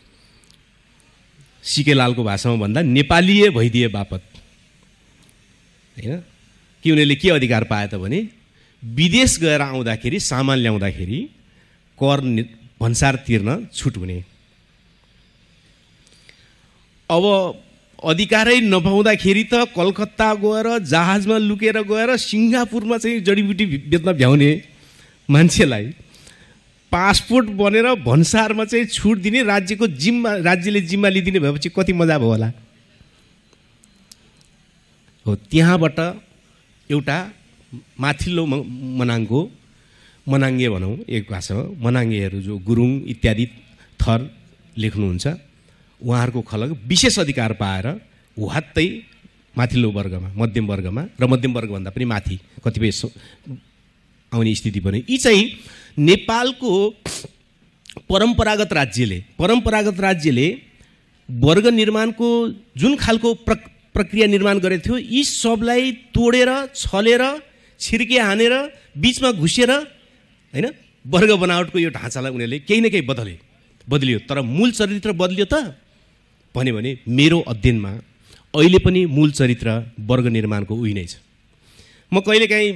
सिकेलालको भाषामा भन्दा नेपालीय भइदिए बापत होइन, कि उनीहरूले के अधिकार पाए त भने विदेश गएर आउँदाखेरि सामान ल्याउँदाखेरि कर भन्सार तिर्न छुट हुने। अब अधिकारै नपाउँदाखेरि त कलकत्ता गएर जहाजमा लुकेर गएर सिङ्गापुरमा चाहिँ जडीबुटी बेच्न भ्याउने मान्छेलाई पासपोर्ट बनेर भन्सारमा चाहिँ छुट दिने, राज्यले जिम्मा लिइदिने भएपछि कति मजा भयो होला। हो, त्यहाँबाट एउटा माथिल्लो मनाङको, मनाङ्गे भनौँ एक भाषामा, मनाङ्गेहरू जो गुरुङ इत्यादि थर लेख्नुहुन्छ, उहाँहरूको खलक विशेष अधिकार पाएर वात्तै माथिल्लो वर्गमा, मध्यम वर्गमा र मध्यम वर्गभन्दा पनि माथि कतिपय आउने स्थिति पनि। यी चाहिँ नेपालको परम्परागत राज्यले वर्ग निर्माणको जुन खालको प्रक्रिया निर्माण गरेको थियो, यी सबलाई तोडेर, छलेर, छिर्के हानेर, बिचमा घुसेर होइन वर्ग बनावटको यो ढाँचालाई उनीहरूले केही न केही बदलियो। तर मूल चरित्र बदलियो त भने मेरो अध्ययनमा अहिले पनि मूल चरित्र वर्ग निर्माणको उही नै छ। म कहिलेकाहीँ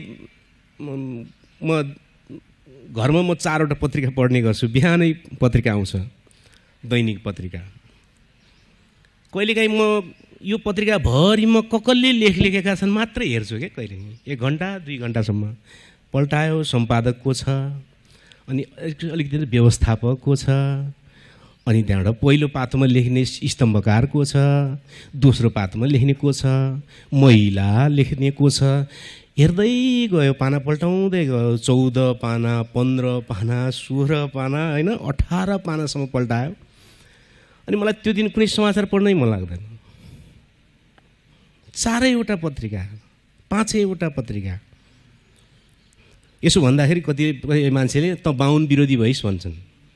घरमा 4वटा पत्रिका पढ्ने गर्छु। बिहानै पत्रिका आउँछ, दैनिक पत्रिका। कहिलेकाहीँ म यो पत्रिकाभरि म कसले लेखेका छन् मात्रै हेर्छु क्या। कहिले 1 घन्टा 2 घन्टासम्म पल्टायो, सम्पादक को छ, अनि अलिकति व्यवस्थापक को छ, अनि त्यहाँबाट पहिलो पातोमा लेख्ने स्तम्भकार को छ, दोस्रो पातोमा लेख्ने को छ, महिला लेख्ने को छ। हेर्दै गयो, पाना पल्टाउँदै गयो, 14 पाना, 15 पाना, 16 पाना होइन 18 पानासम्म पल्टायो। अनि मलाई त्यो दिन कुनै समाचार पढ्नै मन लाग्दैन। 4वटा पत्रिका, 5वटा पत्रिका। यसो भन्दाखेरि कति मान्छेले त बाहुन विरोधी भइस् भन्छन्।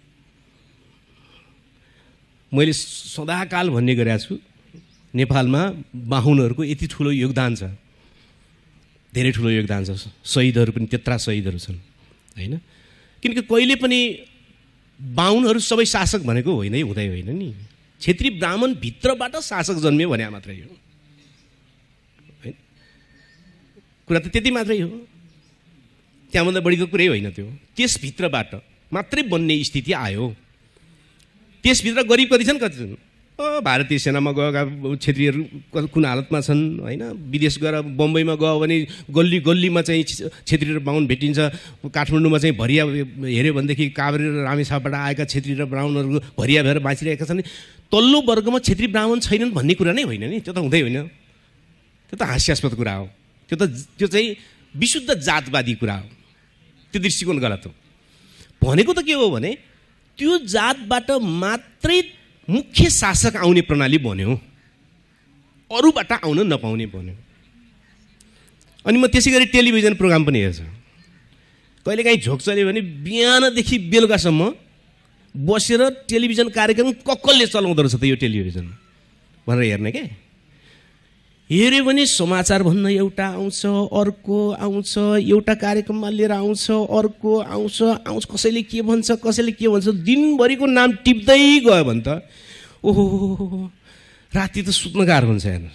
मैले सदाकाल भन्ने गरेको छु, नेपालमा बाहुनहरूको यति ठुलो योगदान छ, धेरै ठुलो योगदान छ। शहीदहरू पनि त्यत्रा शहीदहरू छन् होइन। किनकि कहिले पनि बाहुनहरू सबै शासक भनेको होइन, हुँदै होइन नि। क्षेत्री ब्राह्मण भित्रबाट शासक जन्मियो भने मात्रै हो, कुरा त त्यति मात्रै हो, त्यहाँभन्दा बढीको कुरै होइन। त्यो त्यसभित्रबाट मात्रै बन्ने स्थिति आयो। त्यसभित्र गरिब कति छन्, कति छन्? भारतीय सेनामा गएका क्षेत्रीहरू कुन हालतमा छन् होइन। विदेश गएर बम्बईमा गयो भने गल्ली गल्लीमा चाहिँ क्षेत्री र बाहुन भेटिन्छ। काठमाडौँमा चाहिँ भरिया हेऱ्यो भनेदेखि काभ्रे र रामेछापबाट आएका क्षेत्री र ब्राह्मणहरू भरिया भएर बाँचिरहेका छन्। तल्लो वर्गमा क्षेत्री ब्राह्मण छैनन् भन्ने कुरा नै होइन नि, त्यो त हुँदै होइन। त्यो त हास्यास्पद कुरा हो। त्यो चाहिँ विशुद्ध जातवादी कुरा हो। त्यो दृष्टिकोण गलत हो। भनेको त के हो भने त्यो जातबाट मात्रै मुख्य शासक आउने प्रणाली बन्यो, अरूबाट आउन नपाउने बन्यो। अनि म त्यसै गरी टेलिभिजन प्रोग्राम पनि हेर्छु। कहिलेकाहीँ झोक चल्यो भने बिहानदेखि बेलुकासम्म बसेर टेलिभिजन कार्यक्रम कसले चलाउँदो रहेछ त यो टेलिभिजन भनेर हेर्ने के। हेऱ्यो भने समाचार भन्न एउटा आउँछ, अर्को आउँछ, एउटा कार्यक्रममा लिएर आउँछ, अर्को आउँछ, कसैले के भन्छ, कसैले के भन्छ। दिनभरिको नाम टिप्दै गयो भने त ओहो राति त सुत्न गाह्रो हुन्छ। हेर्नु,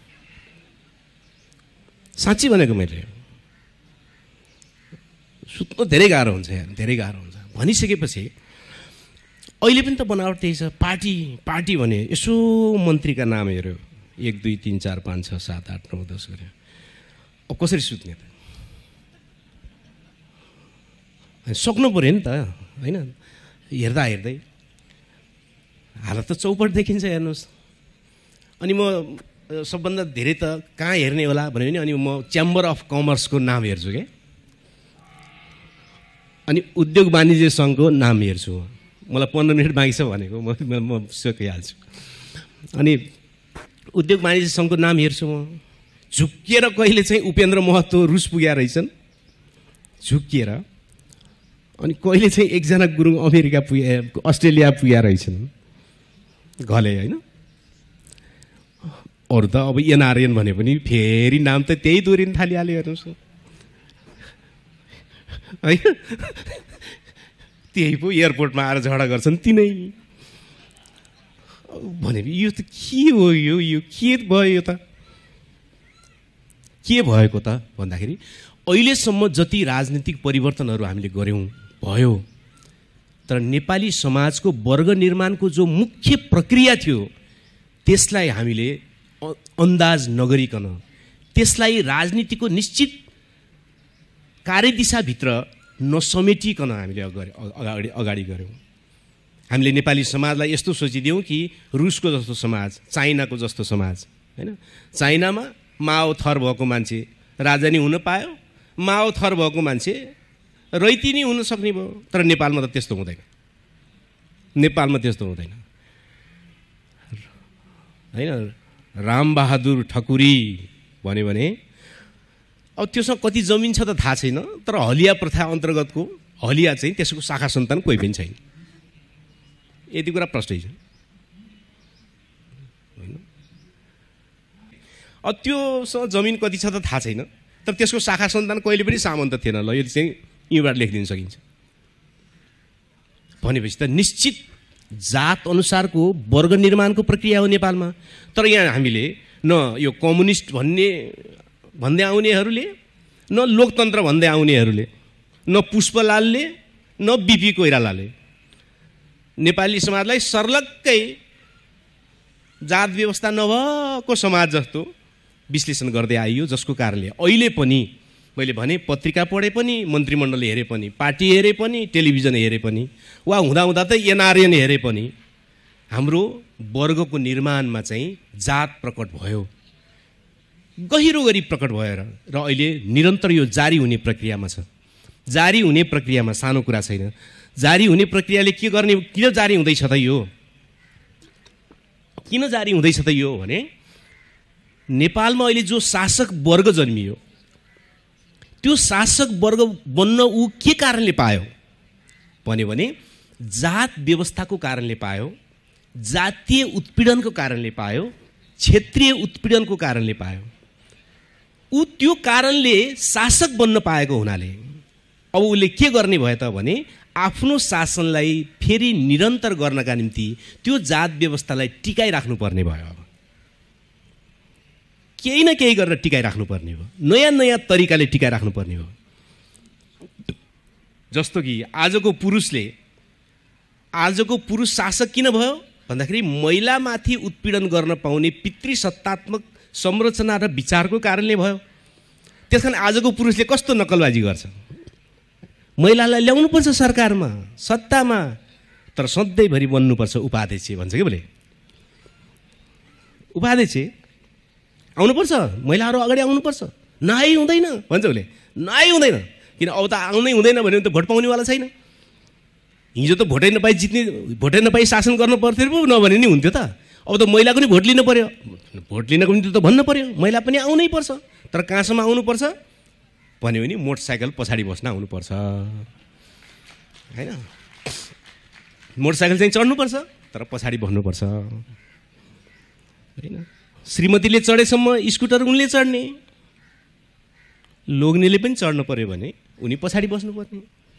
साँच्ची भनेको मैले, सुत्न धेरै गाह्रो हुन्छ, हेर्नु धेरै गाह्रो हुन्छ। भनिसकेपछि अहिले पनि त बनावट त्यही छ। पार्टी भने यसो मन्त्रीका नाम हेऱ्यो, 1 2 3 4 5 6 7 8 9 10 गऱ्यो। अब कसरी सुत्ने त? सक्नु पऱ्यो नि त होइन। हेर्दा हेर्दै हालत त चौपट देखिन्छ। हेर्नुहोस्, अनि म सबभन्दा धेरै त कहाँ हेर्ने होला भन्यो भने अनि म च्याम्बर अफ कमर्सको नाम हेर्छु क्या, अनि उद्योग वाणिज्य सङ्घको नाम हेर्छु। मलाई 15 मिनट बाँकी छ भनेको म सकिहाल्छु। अनि उद्योग वाणिज्य सङ्घको नाम हेर्छु म। झुक्किएर कहिले चाहिँ उपेन्द्र महतो रुस पुगेका रहेछन्, झुक्किएर। अनि कहिले चाहिँ एकजना गुरुङ अमेरिका अस्ट्रेलिया पुगेका रहेछन् घले होइन। अरू त अब एनआरएन भने पनि फेरि नाम त त्यही दोहोरिन थालिहाल्यो। हेर्नुहोस् होइन, त्यही पो एयरपोर्टमा आएर झगडा गर्छन् तिनै। भने यो त के हो, यो के भयो, यो त के भएको त भन्दाखेरि अहिलेसम्म जति राजनीतिक परिवर्तनहरू हामीले गऱ्यौँ भयो, तर नेपाली समाजको वर्ग निर्माणको जो मुख्य प्रक्रिया थियो त्यसलाई हामीले अन्दाज नगरिकन, त्यसलाई राजनीतिको निश्चित कार्यदिशाभित्र नसमेटिकन हामीले अगाडि गऱ्यौँ। हामीले नेपाली समाजलाई यस्तो सोचिदियौँ कि रुसको जस्तो समाज, चाइनाको जस्तो समाज होइन। चाइनामा माओ थर भएको मान्छे राजा नि हुन पायो, माओ थर भएको मान्छे रैती नै हुन सक्ने भयो। तर नेपालमा त त्यस्तो हुँदैन, नेपालमा त्यस्तो हुँदैन होइन। रामबहादुर ठकुरी भन्यो भने अब त्योसँग कति जमिन छ त थाहा छैन, तर हलिया प्रथा अन्तर्गतको हलिया चाहिँ त्यसको शाखा सन्तान कोही पनि छैन। यति कुरा प्रष्टै छ होइन। अब त्योसँग जमिन कति छ त थाहा छैन, तर त्यसको शाखा सन्तान कहिले पनि सामन्त थिएन। ल यो चाहिँ यहीँबाट लेखिदिन सकिन्छ। भनेपछि त निश्चित जात अनुसारको वर्ग निर्माणको प्रक्रिया हो नेपालमा। तर यहाँ हामीले न यो कम्युनिस्ट भन्दै आउनेहरूले, न लोकतन्त्र भन्दै आउनेहरूले, न पुष्पलालले, न बिपी कोइरालाले नेपाली समाजलाई सर्लक्कै जात व्यवस्था नभएको समाज जस्तो विश्लेषण गर्दै आइयो, जसको कारणले अहिले पनि मैले भने पत्रिका पढे पनि, मन्त्रीमण्डल हेरे पनि, पार्टी हेरे पनि, टेलिभिजन हेरे पनि, वा हुँदा त एनआरएन हेरे पनि हाम्रो वर्गको निर्माणमा चाहिँ जात प्रकट भयो, गहिरो गरी प्रकट भएर र अहिले निरन्तर यो जारी हुने प्रक्रियामा छ। जारी हुने प्रक्रियामा सानो कुरा छैन। जारी हुने प्रक्रियाले के गर्ने, किन जारी हुँदैछ त यो, किन जारी हुँदैछ त यो भने नेपालमा अहिले जो शासक वर्ग जन्मियो त्यो शासक वर्ग बन्न ऊ के कारणले पायो भन्यो भने जात व्यवस्थाको कारणले पायो, जातीय उत्पीडनको कारणले पायो, क्षेत्रीय उत्पीडनको कारणले पायो। ऊ त्यो कारणले शासक बन्न पाएको हुनाले अब उसले के गर्ने भयो त भने आफ्नो शासनलाई फेरि निरन्तर गर्नका निम्ति त्यो जात व्यवस्थालाई टिकाइराख्नु पर्ने भयो। अब केही न केही गरेर टिकाइराख्नु पर्ने हो, नयाँ नयाँ तरिकाले टिकाइराख्नु पर्ने हो। जस्तो कि आजको पुरुष शासक किन भयो भन्दाखेरि महिलामाथि उत्पीडन गर्न पाउने पितृसत्तात्मक संरचना र विचारको कारणले भयो। त्यसकारण आजको पुरुषले कस्तो नक्कलबाजी गर्छ, महिलालाई ल्याउनुपर्छ सरकारमा सत्तामा, तर सधैँभरि बन्नुपर्छ उपाध्यक्ष भन्छ कि बोले। उपाध्यक्ष आउनुपर्छ, महिलाहरू अगाडि आउनुपर्छ, नआइ हुँदैन भन्छ उसले। नआइ हुँदैन किन अब त आउनै हुँदैन भने त भोट पाउनेवाला छैन। हिजो त भोटै नपाई शासन गर्नु पर्थ्यो पो नभने नि हुन्थ्यो त। अब त महिलाको नि भोट लिनु पर्यो, भोट लिनको निम्ति त भन्नु पर्यो महिला पनि आउनै पर्छ। तर कहाँसम्म आउनुपर्छ भन्यो भने मोटरसाइकल पछाडि बस्न आउनुपर्छ होइन। मोटरसाइकल चाहिँ चढ्नुपर्छ तर पछाडि बस्नुपर्छ होइन। श्रीमतीले चढेसम्म स्कुटर उनले चढ्ने, लोग्नेले पनि चढ्नु पर्यो भने उनी पछाडि बस्नुपर्ने,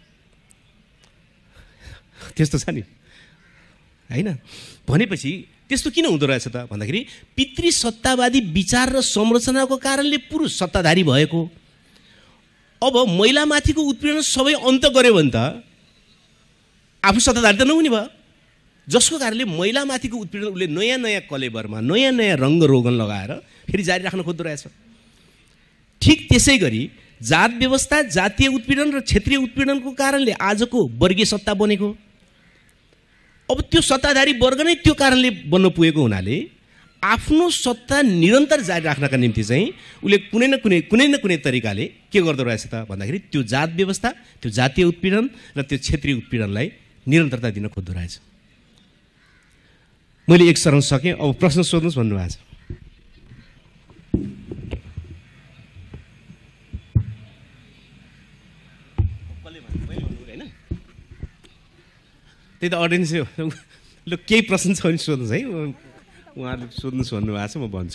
त्यस्तो छ नि होइन। भनेपछि त्यस्तो किन हुँदो रहेछ त भन्दाखेरि पितृसत्तावादी विचार र संरचनाको कारणले पुरुष सत्ताधारी भएको। अब महिलामाथिको उत्पीडन सबै अन्त गर्यो भने त आफू सत्ताधारी त नहुने भयो। जसको कारणले महिलामाथिको उत्पीडन उसले नयाँ नयाँ कलेबरमा नयाँ नयाँ रङ्गरोगन लगाएर फेरि जारी राख्न खोज्दो रहेछ। ठिक त्यसै गरी जात व्यवस्था, जातीय उत्पीडन र क्षेत्रीय उत्पीडनको कारणले आजको वर्गीय सत्ता बनेको। अब त्यो सत्ताधारी वर्ग नै त्यो कारणले बन्न पुगेको हुनाले आफ्नो सत्ता निरन्तर जारी राख्नका निम्ति चाहिँ उसले कुनै न कुनै तरिकाले के गर्दो रहेछ त भन्दाखेरि त्यो जात व्यवस्था, त्यो जातीय उत्पीडन र त्यो क्षेत्रीय उत्पीडनलाई निरन्तरता दिन खोज्दो रहेछ। मैले एक चरण सकेँ, अब प्रश्न सोध्नुहोस् भन्नुभएको छ। त्यही त अडियन्स ल केही प्रश्न छ भने सोध्नुहोस् है, उहाँहरूले सोध्नुहोस् भन्नुभएको छ, म भन्छु।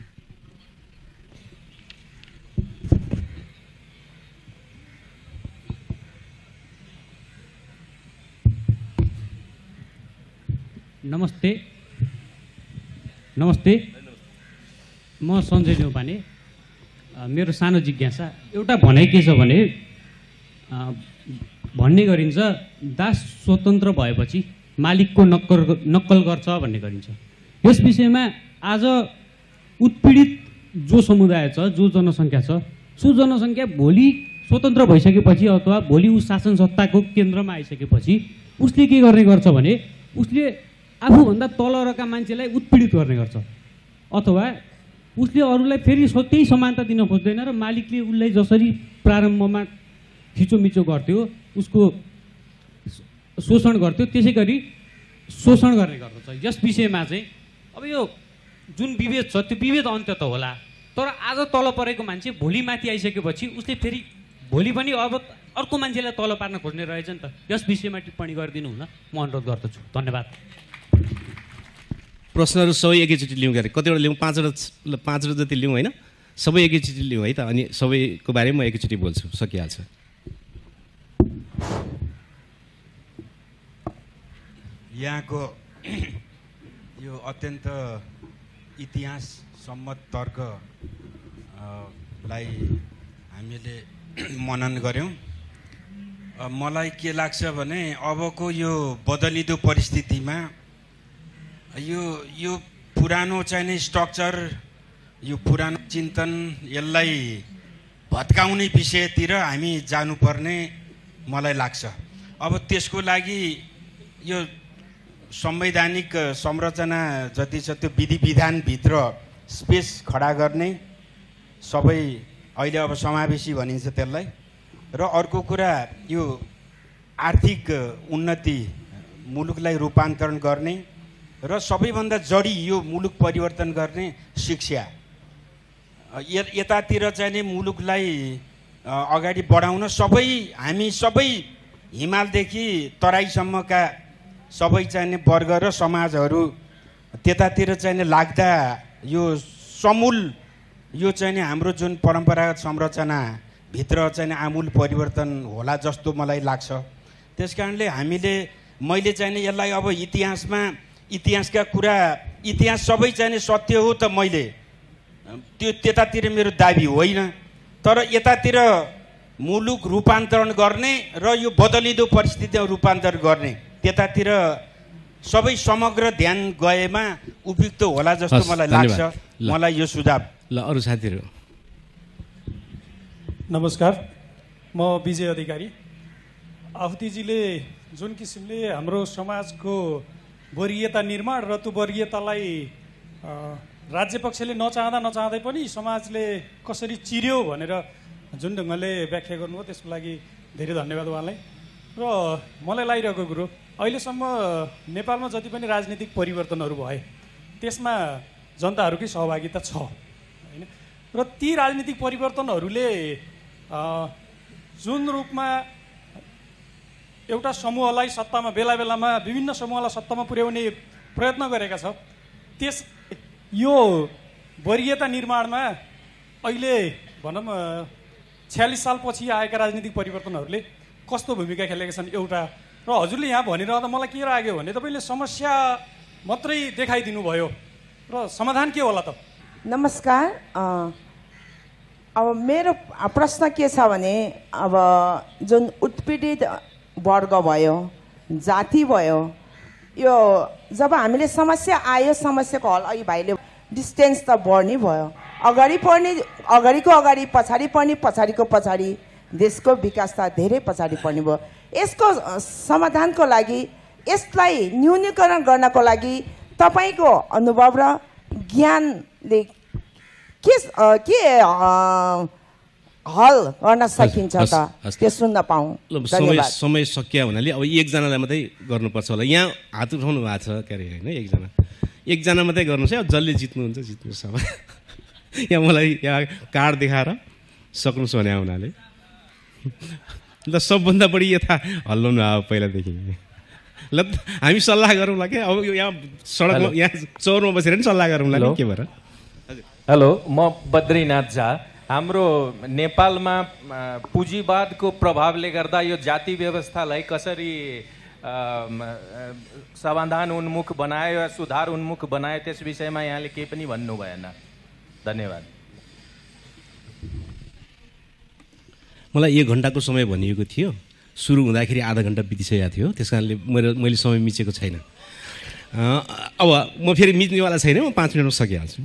नमस्ते। म सञ्जय न्यौपाने। मेरो सानो जिज्ञासा एउटा भनाइ के छ भने भन्ने गरिन्छ दास स्वतन्त्र भएपछि मालिकको नक्कल गर्छ भन्ने गरिन्छ। यस विषयमा आज उत्पीडित जो समुदाय छ, जो जनसङ्ख्या छ, सो जनसङ्ख्या भोलि स्वतन्त्र भइसकेपछि अथवा भोलि ऊ शासन सत्ताको केन्द्रमा आइसकेपछि उसले के गर्ने गर्छ भने उसले आफूभन्दा तलका मान्छेलाई उत्पीडित गर्ने गर्छ, अथवा उसले अरूलाई फेरि त्यही समानता दिन खोज्दैन र मालिकले उसलाई जसरी प्रारम्भमा थिचोमिचो गर्थ्यो, उसको शोषण गर्थ्यो, त्यसै गरी शोषण गर्ने गर्दछ। यस विषयमा चाहिँ अब यो जुन विभेद छ त्यो विभेद अन्त्य त होला, तर आज तल परेको मान्छे भोलि माथि आइसकेपछि उसले फेरि भोलि पनि अब अर्को मान्छेलाई तल पार्न खोज्ने रहेछ नि त। यस विषयमा टिप्पणी गरिदिनु हुन म अनुरोध गर्दछु। धन्यवाद। प्रश्नहरू सबै एकैचोटि लिउँ गरे, कतिवटा लिउँ, पाँचवटा जति लिउँ होइन, सबै एकैचोटि लिउँ है त, अनि सबैको बारेमा म एकैचोटि बोल्छु, सकिहाल्छ। यहाँको यो अत्यन्त इतिहास सम्मत तर्क लाई हामीले मनन गऱ्यौँ। मलाई के लाग्छ भने अबको यो बदलिदो परिस्थितिमा यो पुरानो चाहिने स्ट्रक्चर, यो पुरानो चिन्तन, यसलाई भत्काउने विषयतिर हामी जानुपर्ने मलाई लाग्छ। अब त्यसको लागि यो संवैधानिक संरचना जति छ त्यो विधि विधानभित्र स्पेस खडा गर्ने, सबै अहिले अब समावेशी भनिन्छ त्यसलाई। र अर्को कुरा यो आर्थिक उन्नति, मुलुकलाई रूपान्तरण गर्ने र सबैभन्दा जडी यो मुलुक परिवर्तन गर्ने शिक्षा, यतातिर चाहिँ नि मुलुकलाई अगाडि बढाउन हामी सबै हिमालदेखि तराईसम्मका सबै चाहिँ नि वर्ग र समाजहरू त्यतातिर चाहिँ नि लाग्दा यो समूल यो चाहिँ नि हाम्रो जुन परम्परागत संरचनाभित्र चाहिँ नि आमूल परिवर्तन होला जस्तो मलाई लाग्छ। त्यस कारणले मैले चाहिँ नि यसलाई अब इतिहासका कुरा इतिहास सबै चाहिँ नि सत्य हो त मैले त्यतातिर मेरो दाबी होइन, तर यतातिर मुलुक रूपान्तरण गर्ने र यो बदलिँदो परिस्थितिमा रूपान्तरण गर्ने त्यतातिर सबै समग्र ध्यान गएमा उपयुक्त होला जस्तो मलाई लाग्छ। मलाई यो सुझाव। ल अरू साथीहरू नमस्कार, म विजय अधिकारी। आहुतिजीले जुन किसिमले हाम्रो समाजको वर्गीयता निर्माण र त्यो वर्गीयतालाई राज्य पक्षले नचाहँदै पनि समाजले कसरी चिर्यो भनेर जुन ढङ्गले व्याख्या गर्नुभयो त्यसको लागि धेरै धन्यवाद उहाँलाई। र मलाई लागिरहेको कुरो अहिलेसम्म नेपालमा जति पनि राजनीतिक परिवर्तनहरू भए त्यसमा जनताहरूकै सहभागिता छ होइन, र ती राजनीतिक परिवर्तनहरूले जुन रूपमा एउटा समूहलाई सत्तामा बेलामा विभिन्न समूहलाई सत्तामा पुर्याउने प्रयत्न गरेका छ, यो वर्गीयता निर्माणमा अहिले भनौँ 46 सालपछि आएका राजनीतिक परिवर्तनहरूले कस्तो भूमिका खेलेका छन् एउटा। र हजुरले यहाँ भनिरहँदा मलाई के लाग्यो भने तपाईँले समस्या मात्रै देखाइदिनु भयो र समाधान के होला त? नमस्कार, अब मेरो प्रश्न के छ भने अब जुन उत्पीडित वर्ग भयो, जाति भयो, यो जब हामीले समस्या आयो समस्याको हल अघि भाइले डिस्टेन्स त बढ्ने भयो, अगाडिको अगाडि पछाडि पर्ने पछाडिको पछाडि देशको विकास त धेरै पछाडि पर्ने भयो। यसको समाधानको लागि यसलाई न्यूनीकरण गर्नको लागि तपाईँको अनुभव र ज्ञानले के हल गर्न सकिन्छ त त्यो सुन्न पाऊँ। समय सकिया हुनाले अब एकजनालाई मात्रै गर्नुपर्छ होला। यहाँ हात उठाउनु भएको छ के अरे होइन, एकजना मात्रै गर्नुहोस् है, जसले जित्नुहुन्छ जित्नुहोस्। अब यहाँ मलाई यहाँ कार्ड देखाएर सक्नुहोस् भने हुनाले ल सबभन्दा बढी यता हल्लाउनु अब पहिलादेखि ल हामी सल्लाह गरौँला क्या। अब यहाँ सडकमा यहाँ चौरमा बसेर नि सल्लाह गरौँला नि के भएर। हेलो, म बद्रीनाथ झा। हाम्रो नेपालमा पुँजीवादको प्रभावले गर्दा यो जाति व्यवस्थालाई कसरी समाधान उन्मुख बनायो या सुधार उन्मुख बनायो त्यस विषयमा यहाँले केही पनि भन्नु भएन। धन्यवाद। मलाई 1 घन्टाको समय भनिएको थियो, सुरु हुँदाखेरि आधा घन्टा बितिसकेको थियो, त्यस कारणले मैले समय मिचेको छैन। अब म फेरि मिच्नेवाला छैन, म 5 मिनटमा सकिहाल्छु।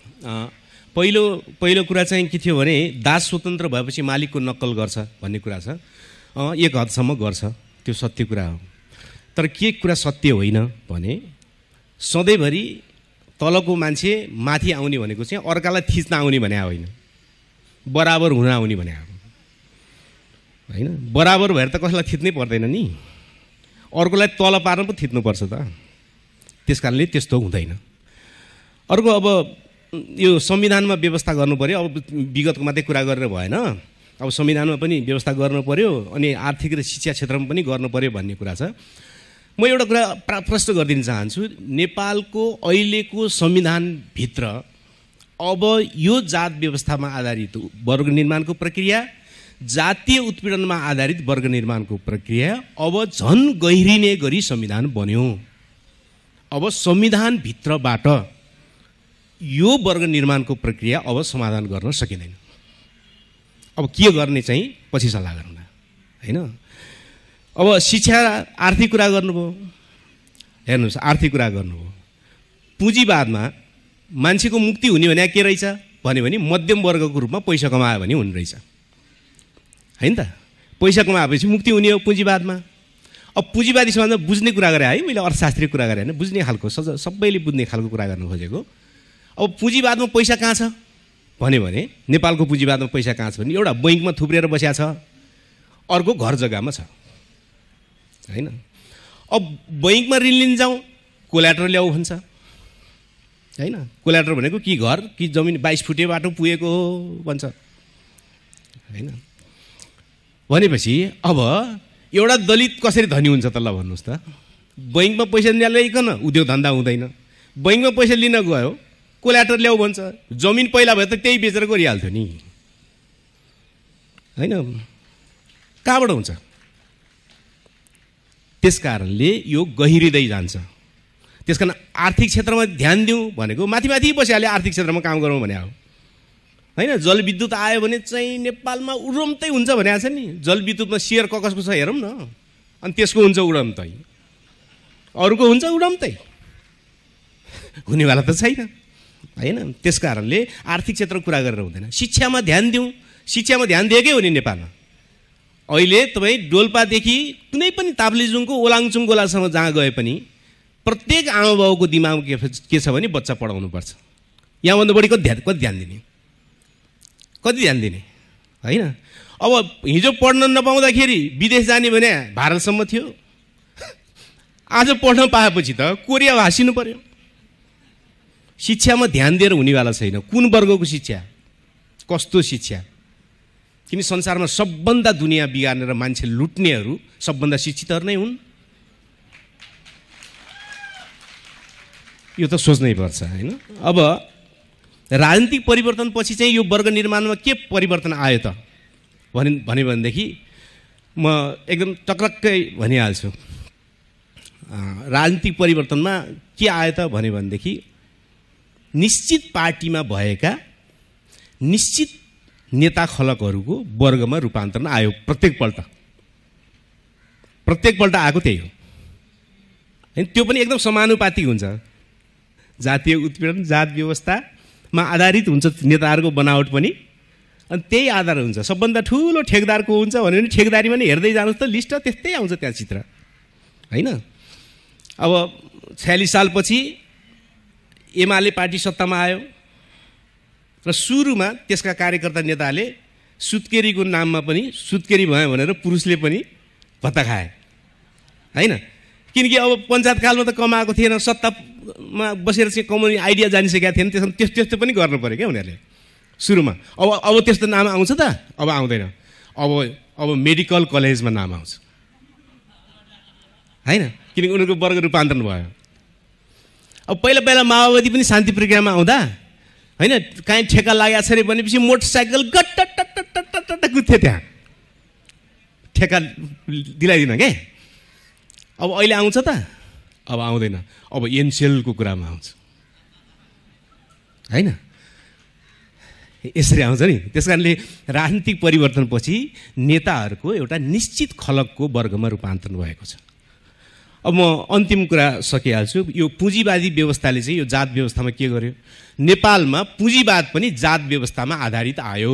पहिलो कुरा चाहिँ के थियो भने दास स्वतन्त्र भएपछि मालिकको नक्कल गर्छ भन्ने कुरा छ। एक हदसम्म गर्छ, त्यो सत्य कुरा हो। तर के कुरा सत्य होइन भने सधैँभरि तलको मान्छे माथि आउने भनेको चाहिँ अर्कालाई थिच्न आउने भने होइन, बराबर हुन आउने भने होइन। बराबर भएर त कसैलाई थिच्नै पर्दैन नि, अर्कोलाई तल पार्न पो थिच्नुपर्छ त। त्यस कारणले त्यस्तो हुँदैन। अर्को अब यो संविधानमा व्यवस्था गर्नु पर्यो। अब विगतको मात्रै कुरा गरेर भएन, अब संविधानमा पनि व्यवस्था गर्नु पर्यो अनि आर्थिक र शिक्षा क्षेत्रमा पनि गर्नु पर्यो भन्ने कुरा छ। म एउटा कुरा प्रश्न गरिदिन चाहन्छु, नेपालको अहिलेको संविधानभित्र अब यो जात व्यवस्थामा आधारित वर्ग निर्माणको प्रक्रिया, जातीय उत्पीडनमा आधारित वर्ग निर्माणको प्रक्रिया अब झन् गहिरिने गरी संविधान बन्यो। अब संविधानभित्रबाट यो वर्ग निर्माणको प्रक्रिया अब समाधान गर्न सकिँदैन। अब के गर्ने चाहिँ पछि सल्लाह गरौँला होइन। अब शिक्षा आर्थिक कुरा गर्नुभयो, हेर्नुहोस् आर्थिक कुरा गर्नुभयो, पुँजीवादमा मान्छेको मुक्ति हुने भने के रहेछ भन्यो भने मध्यम वर्गको रूपमा पैसा कमायो भने हुने रहेछ होइन त। पैसा कमाएपछि मुक्ति हुने हो पुँजीवादमा। अब पुँजीवादी समाजमा बुझ्ने कुरा गरेँ है मैले, अर्थशास्त्रीय कुरा गरेँ होइन, बुझ्ने खालको सबैले बुझ्ने खालको कुरा गर्न खोजेको। अब पुँजीवादमा पैसा कहाँ छ भन्यो भने नेपालको पुँजीवादमा पैसा कहाँ छ भने एउटा बैङ्कमा थुप्रिएर बसेको छ, अर्को घर जग्गामा छ होइन। अब बैङ्कमा ऋण लिन जाउँ कोल्याटरल ल्याऊ भन्छ होइन। कोल्याटर भनेको कि घर कि जमिन 22 फुटे बाटो पुगेको हो भन्छ होइन। भनेपछि अब एउटा दलित कसरी धनी हुन्छ त ल भन्नुहोस् त। बैङ्कमा पैसा ल्याइकन उद्योग धन्दा हुँदैन। बैङ्कमा पैसा लिन गयो कोल्याटर ल्याऊ भन्छ, जमिन पहिला भए त त्यही बेचेर गरिहाल्थ्यो नि होइन। कहाँबाट हुन्छ? त्यस कारणले यो गहिरिँदै जान्छ। त्यस कारण आर्थिक क्षेत्रमा ध्यान दिउँ भनेको माथि माथि बसिहाल्यो आर्थिक क्षेत्रमा काम गरौँ भने हो होइन। जलविद्युत आयो भने चाहिँ नेपालमा उडम्तै हुन्छ भने छ नि। जलविद्युतमा सेयर कसको छ हेरौँ न, अनि त्यसको हुन्छ उडम्तै, अरूको हुन्छ उडम्तै, हुनेवाला त छैन होइन। त्यस कारणले आर्थिक क्षेत्रको कुरा गरेर हुँदैन। शिक्षामा ध्यान दिउँ, शिक्षामा ध्यान दिएकै हो नि नेपालमा। अहिले तपाईँ डोल्पादेखि कुनै पनि ताप्लेजुङको ओलाङचुङ गोलासम्म जहाँ गए पनि प्रत्येक आमा बाउको दिमागमा के छ भने बच्चा पढाउनुपर्छ। यहाँभन्दा बढी कति ध्यान दिने, कति ध्यान दिने होइन। अब हिजो पढ्न नपाउँदाखेरि विदेश जाने भने भारतसम्म थियो, आज पढ्न पाएपछि त कोरिया भासिनु पर्यो। शिक्षामा ध्यान दिएर हुनेवाला छैन। कुन वर्गको शिक्षा, कस्तो शिक्षा? किन संसारमा सबभन्दा दुनियाँ बिगार्ने र मान्छे लुट्नेहरू सबभन्दा शिक्षितहरू नै हुन्। यो त सोच्नै पर्छ होइन। अब राजनीतिक परिवर्तनपछि चाहिँ यो वर्ग निर्माणमा के परिवर्तन आयो त भनेदेखि म एकदम टक्रक्कै भनिहाल्छु। राजनीतिक परिवर्तनमा के आयो त भनेदेखि निश्चित पार्टीमा भएका निश्चित नेता खलकहरूको वर्गमा रूपान्तरण आयो। प्रत्येकपल्ट आएको त्यही हो होइन। त्यो पनि एकदम समानुपातिक हुन्छ। जातीय उत्पीडन जात व्यवस्थामा आधारित हुन्छ नेताहरूको बनावट पनि, अनि त्यही आधार हुन्छ। सबभन्दा ठुलो ठेकदारको हुन्छ भने पनि ठेकदारीमा नै हेर्दै जानुहोस् त लिस्ट त्यस्तै आउँछ त्यहाँ चित्र होइन। अब 46 सालपछि एमाले पार्टी सत्तामा आयो र सुरुमा त्यसका कार्यकर्ता नेताले सुत्केरीको नाममा पनि सुत्केरी भयो भनेर पुरुषले पनि भत्ता खाए होइन। किनकि अब पञ्चायतकालमा त कमाएको थिएन, सत्तामा बसेर चाहिँ कमाउने आइडिया जानिसकेका थिएन। त्यस्तो पनि गर्नु पऱ्यो क्या उनीहरूले सुरुमा। अब त्यस्तो नाम आउँछ त? अब आउँदैन। अब मेडिकल कलेजमा नाम आउँछ होइन, किनकि उनीहरूको वर्ग रूपान्तरण भयो। अब पहिला माओवादी पनि शान्ति प्रक्रियामा आउँदा होइन काहीँ ठेका लागेको छ अरे भनेपछि मोटरसाइकल गट्ट कुद्थ्यो त्यहाँ ठेका दिलाइदिन क्या। अब अहिले आउँछ त? अब आउँदैन। अब एनसेलको कुरामा आउँछ होइन, यसरी आउँछ नि। त्यस कारणले राजनीतिक परिवर्तनपछि नेताहरूको एउटा निश्चित खलकको वर्गमा रूपान्तरण भएको छ। अब म अन्तिम कुरा सकिहाल्छु। यो पुँजीवादी व्यवस्थाले चाहिँ यो जात व्यवस्थामा के गर्यो? नेपालमा पुँजीवाद पनि जात व्यवस्थामा आधारित आयो।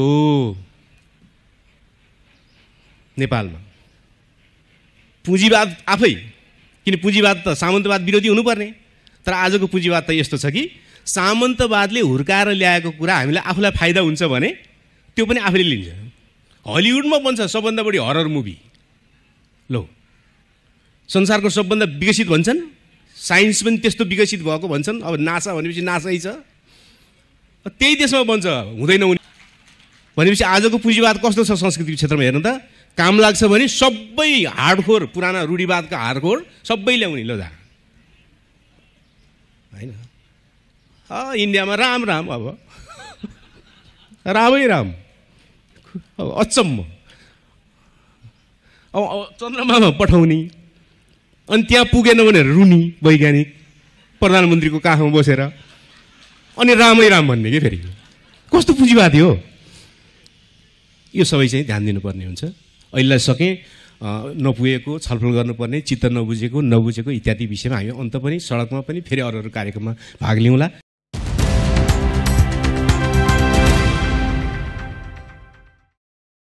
नेपालमा पुँजीवाद आफै, किन पुँजीवाद त सामन्तवाद विरोधी हुनुपर्ने, तर आजको पुँजीवाद त यस्तो छ कि सामन्तवादले हुर्काएर ल्याएको कुरा हामीलाई आफूलाई फाइदा हुन्छ भने त्यो पनि आफैले लिन्छ। हलिउडमा बन्छ सबभन्दा बढी हरर मुभी, लो संसारको सबभन्दा विकसित भन्छन्, साइन्स पनि त्यस्तो विकसित भएको भन्छन्। अब नासा भनेपछि नासै छ, त्यही देशमा बन्छ, हुँदैन भनेपछि आजको पुँजीवाद कस्तो छ संस्कृतिको क्षेत्रमा हेर्नु त? काम लाग्छ भने सबै हार्डकोर पुराना रूढिवादका हार्डकोर सबै ल्याउने ल जा होइन। इन्डियामा राम अब रामै राम, अब अचम्म। अब चन्द्रमामा पठाउने, अनि त्यहाँ पुगेन भनेर रुनी वैज्ञानिक प्रधानमन्त्रीको काखमा बसेर, अनि रामै राम भन्ने के फेरि कस्तो पुँजीवादी हो? यो सबै चाहिँ ध्यान दिनुपर्ने हुन्छ। अहिलेलाई सकेँ नपुगेको छलफल गर्नुपर्ने, चित्त नबुझेको इत्यादि विषयमा हामी अन्त पनि सडकमा पनि फेरि अरू कार्यक्रममा भाग लिउँला।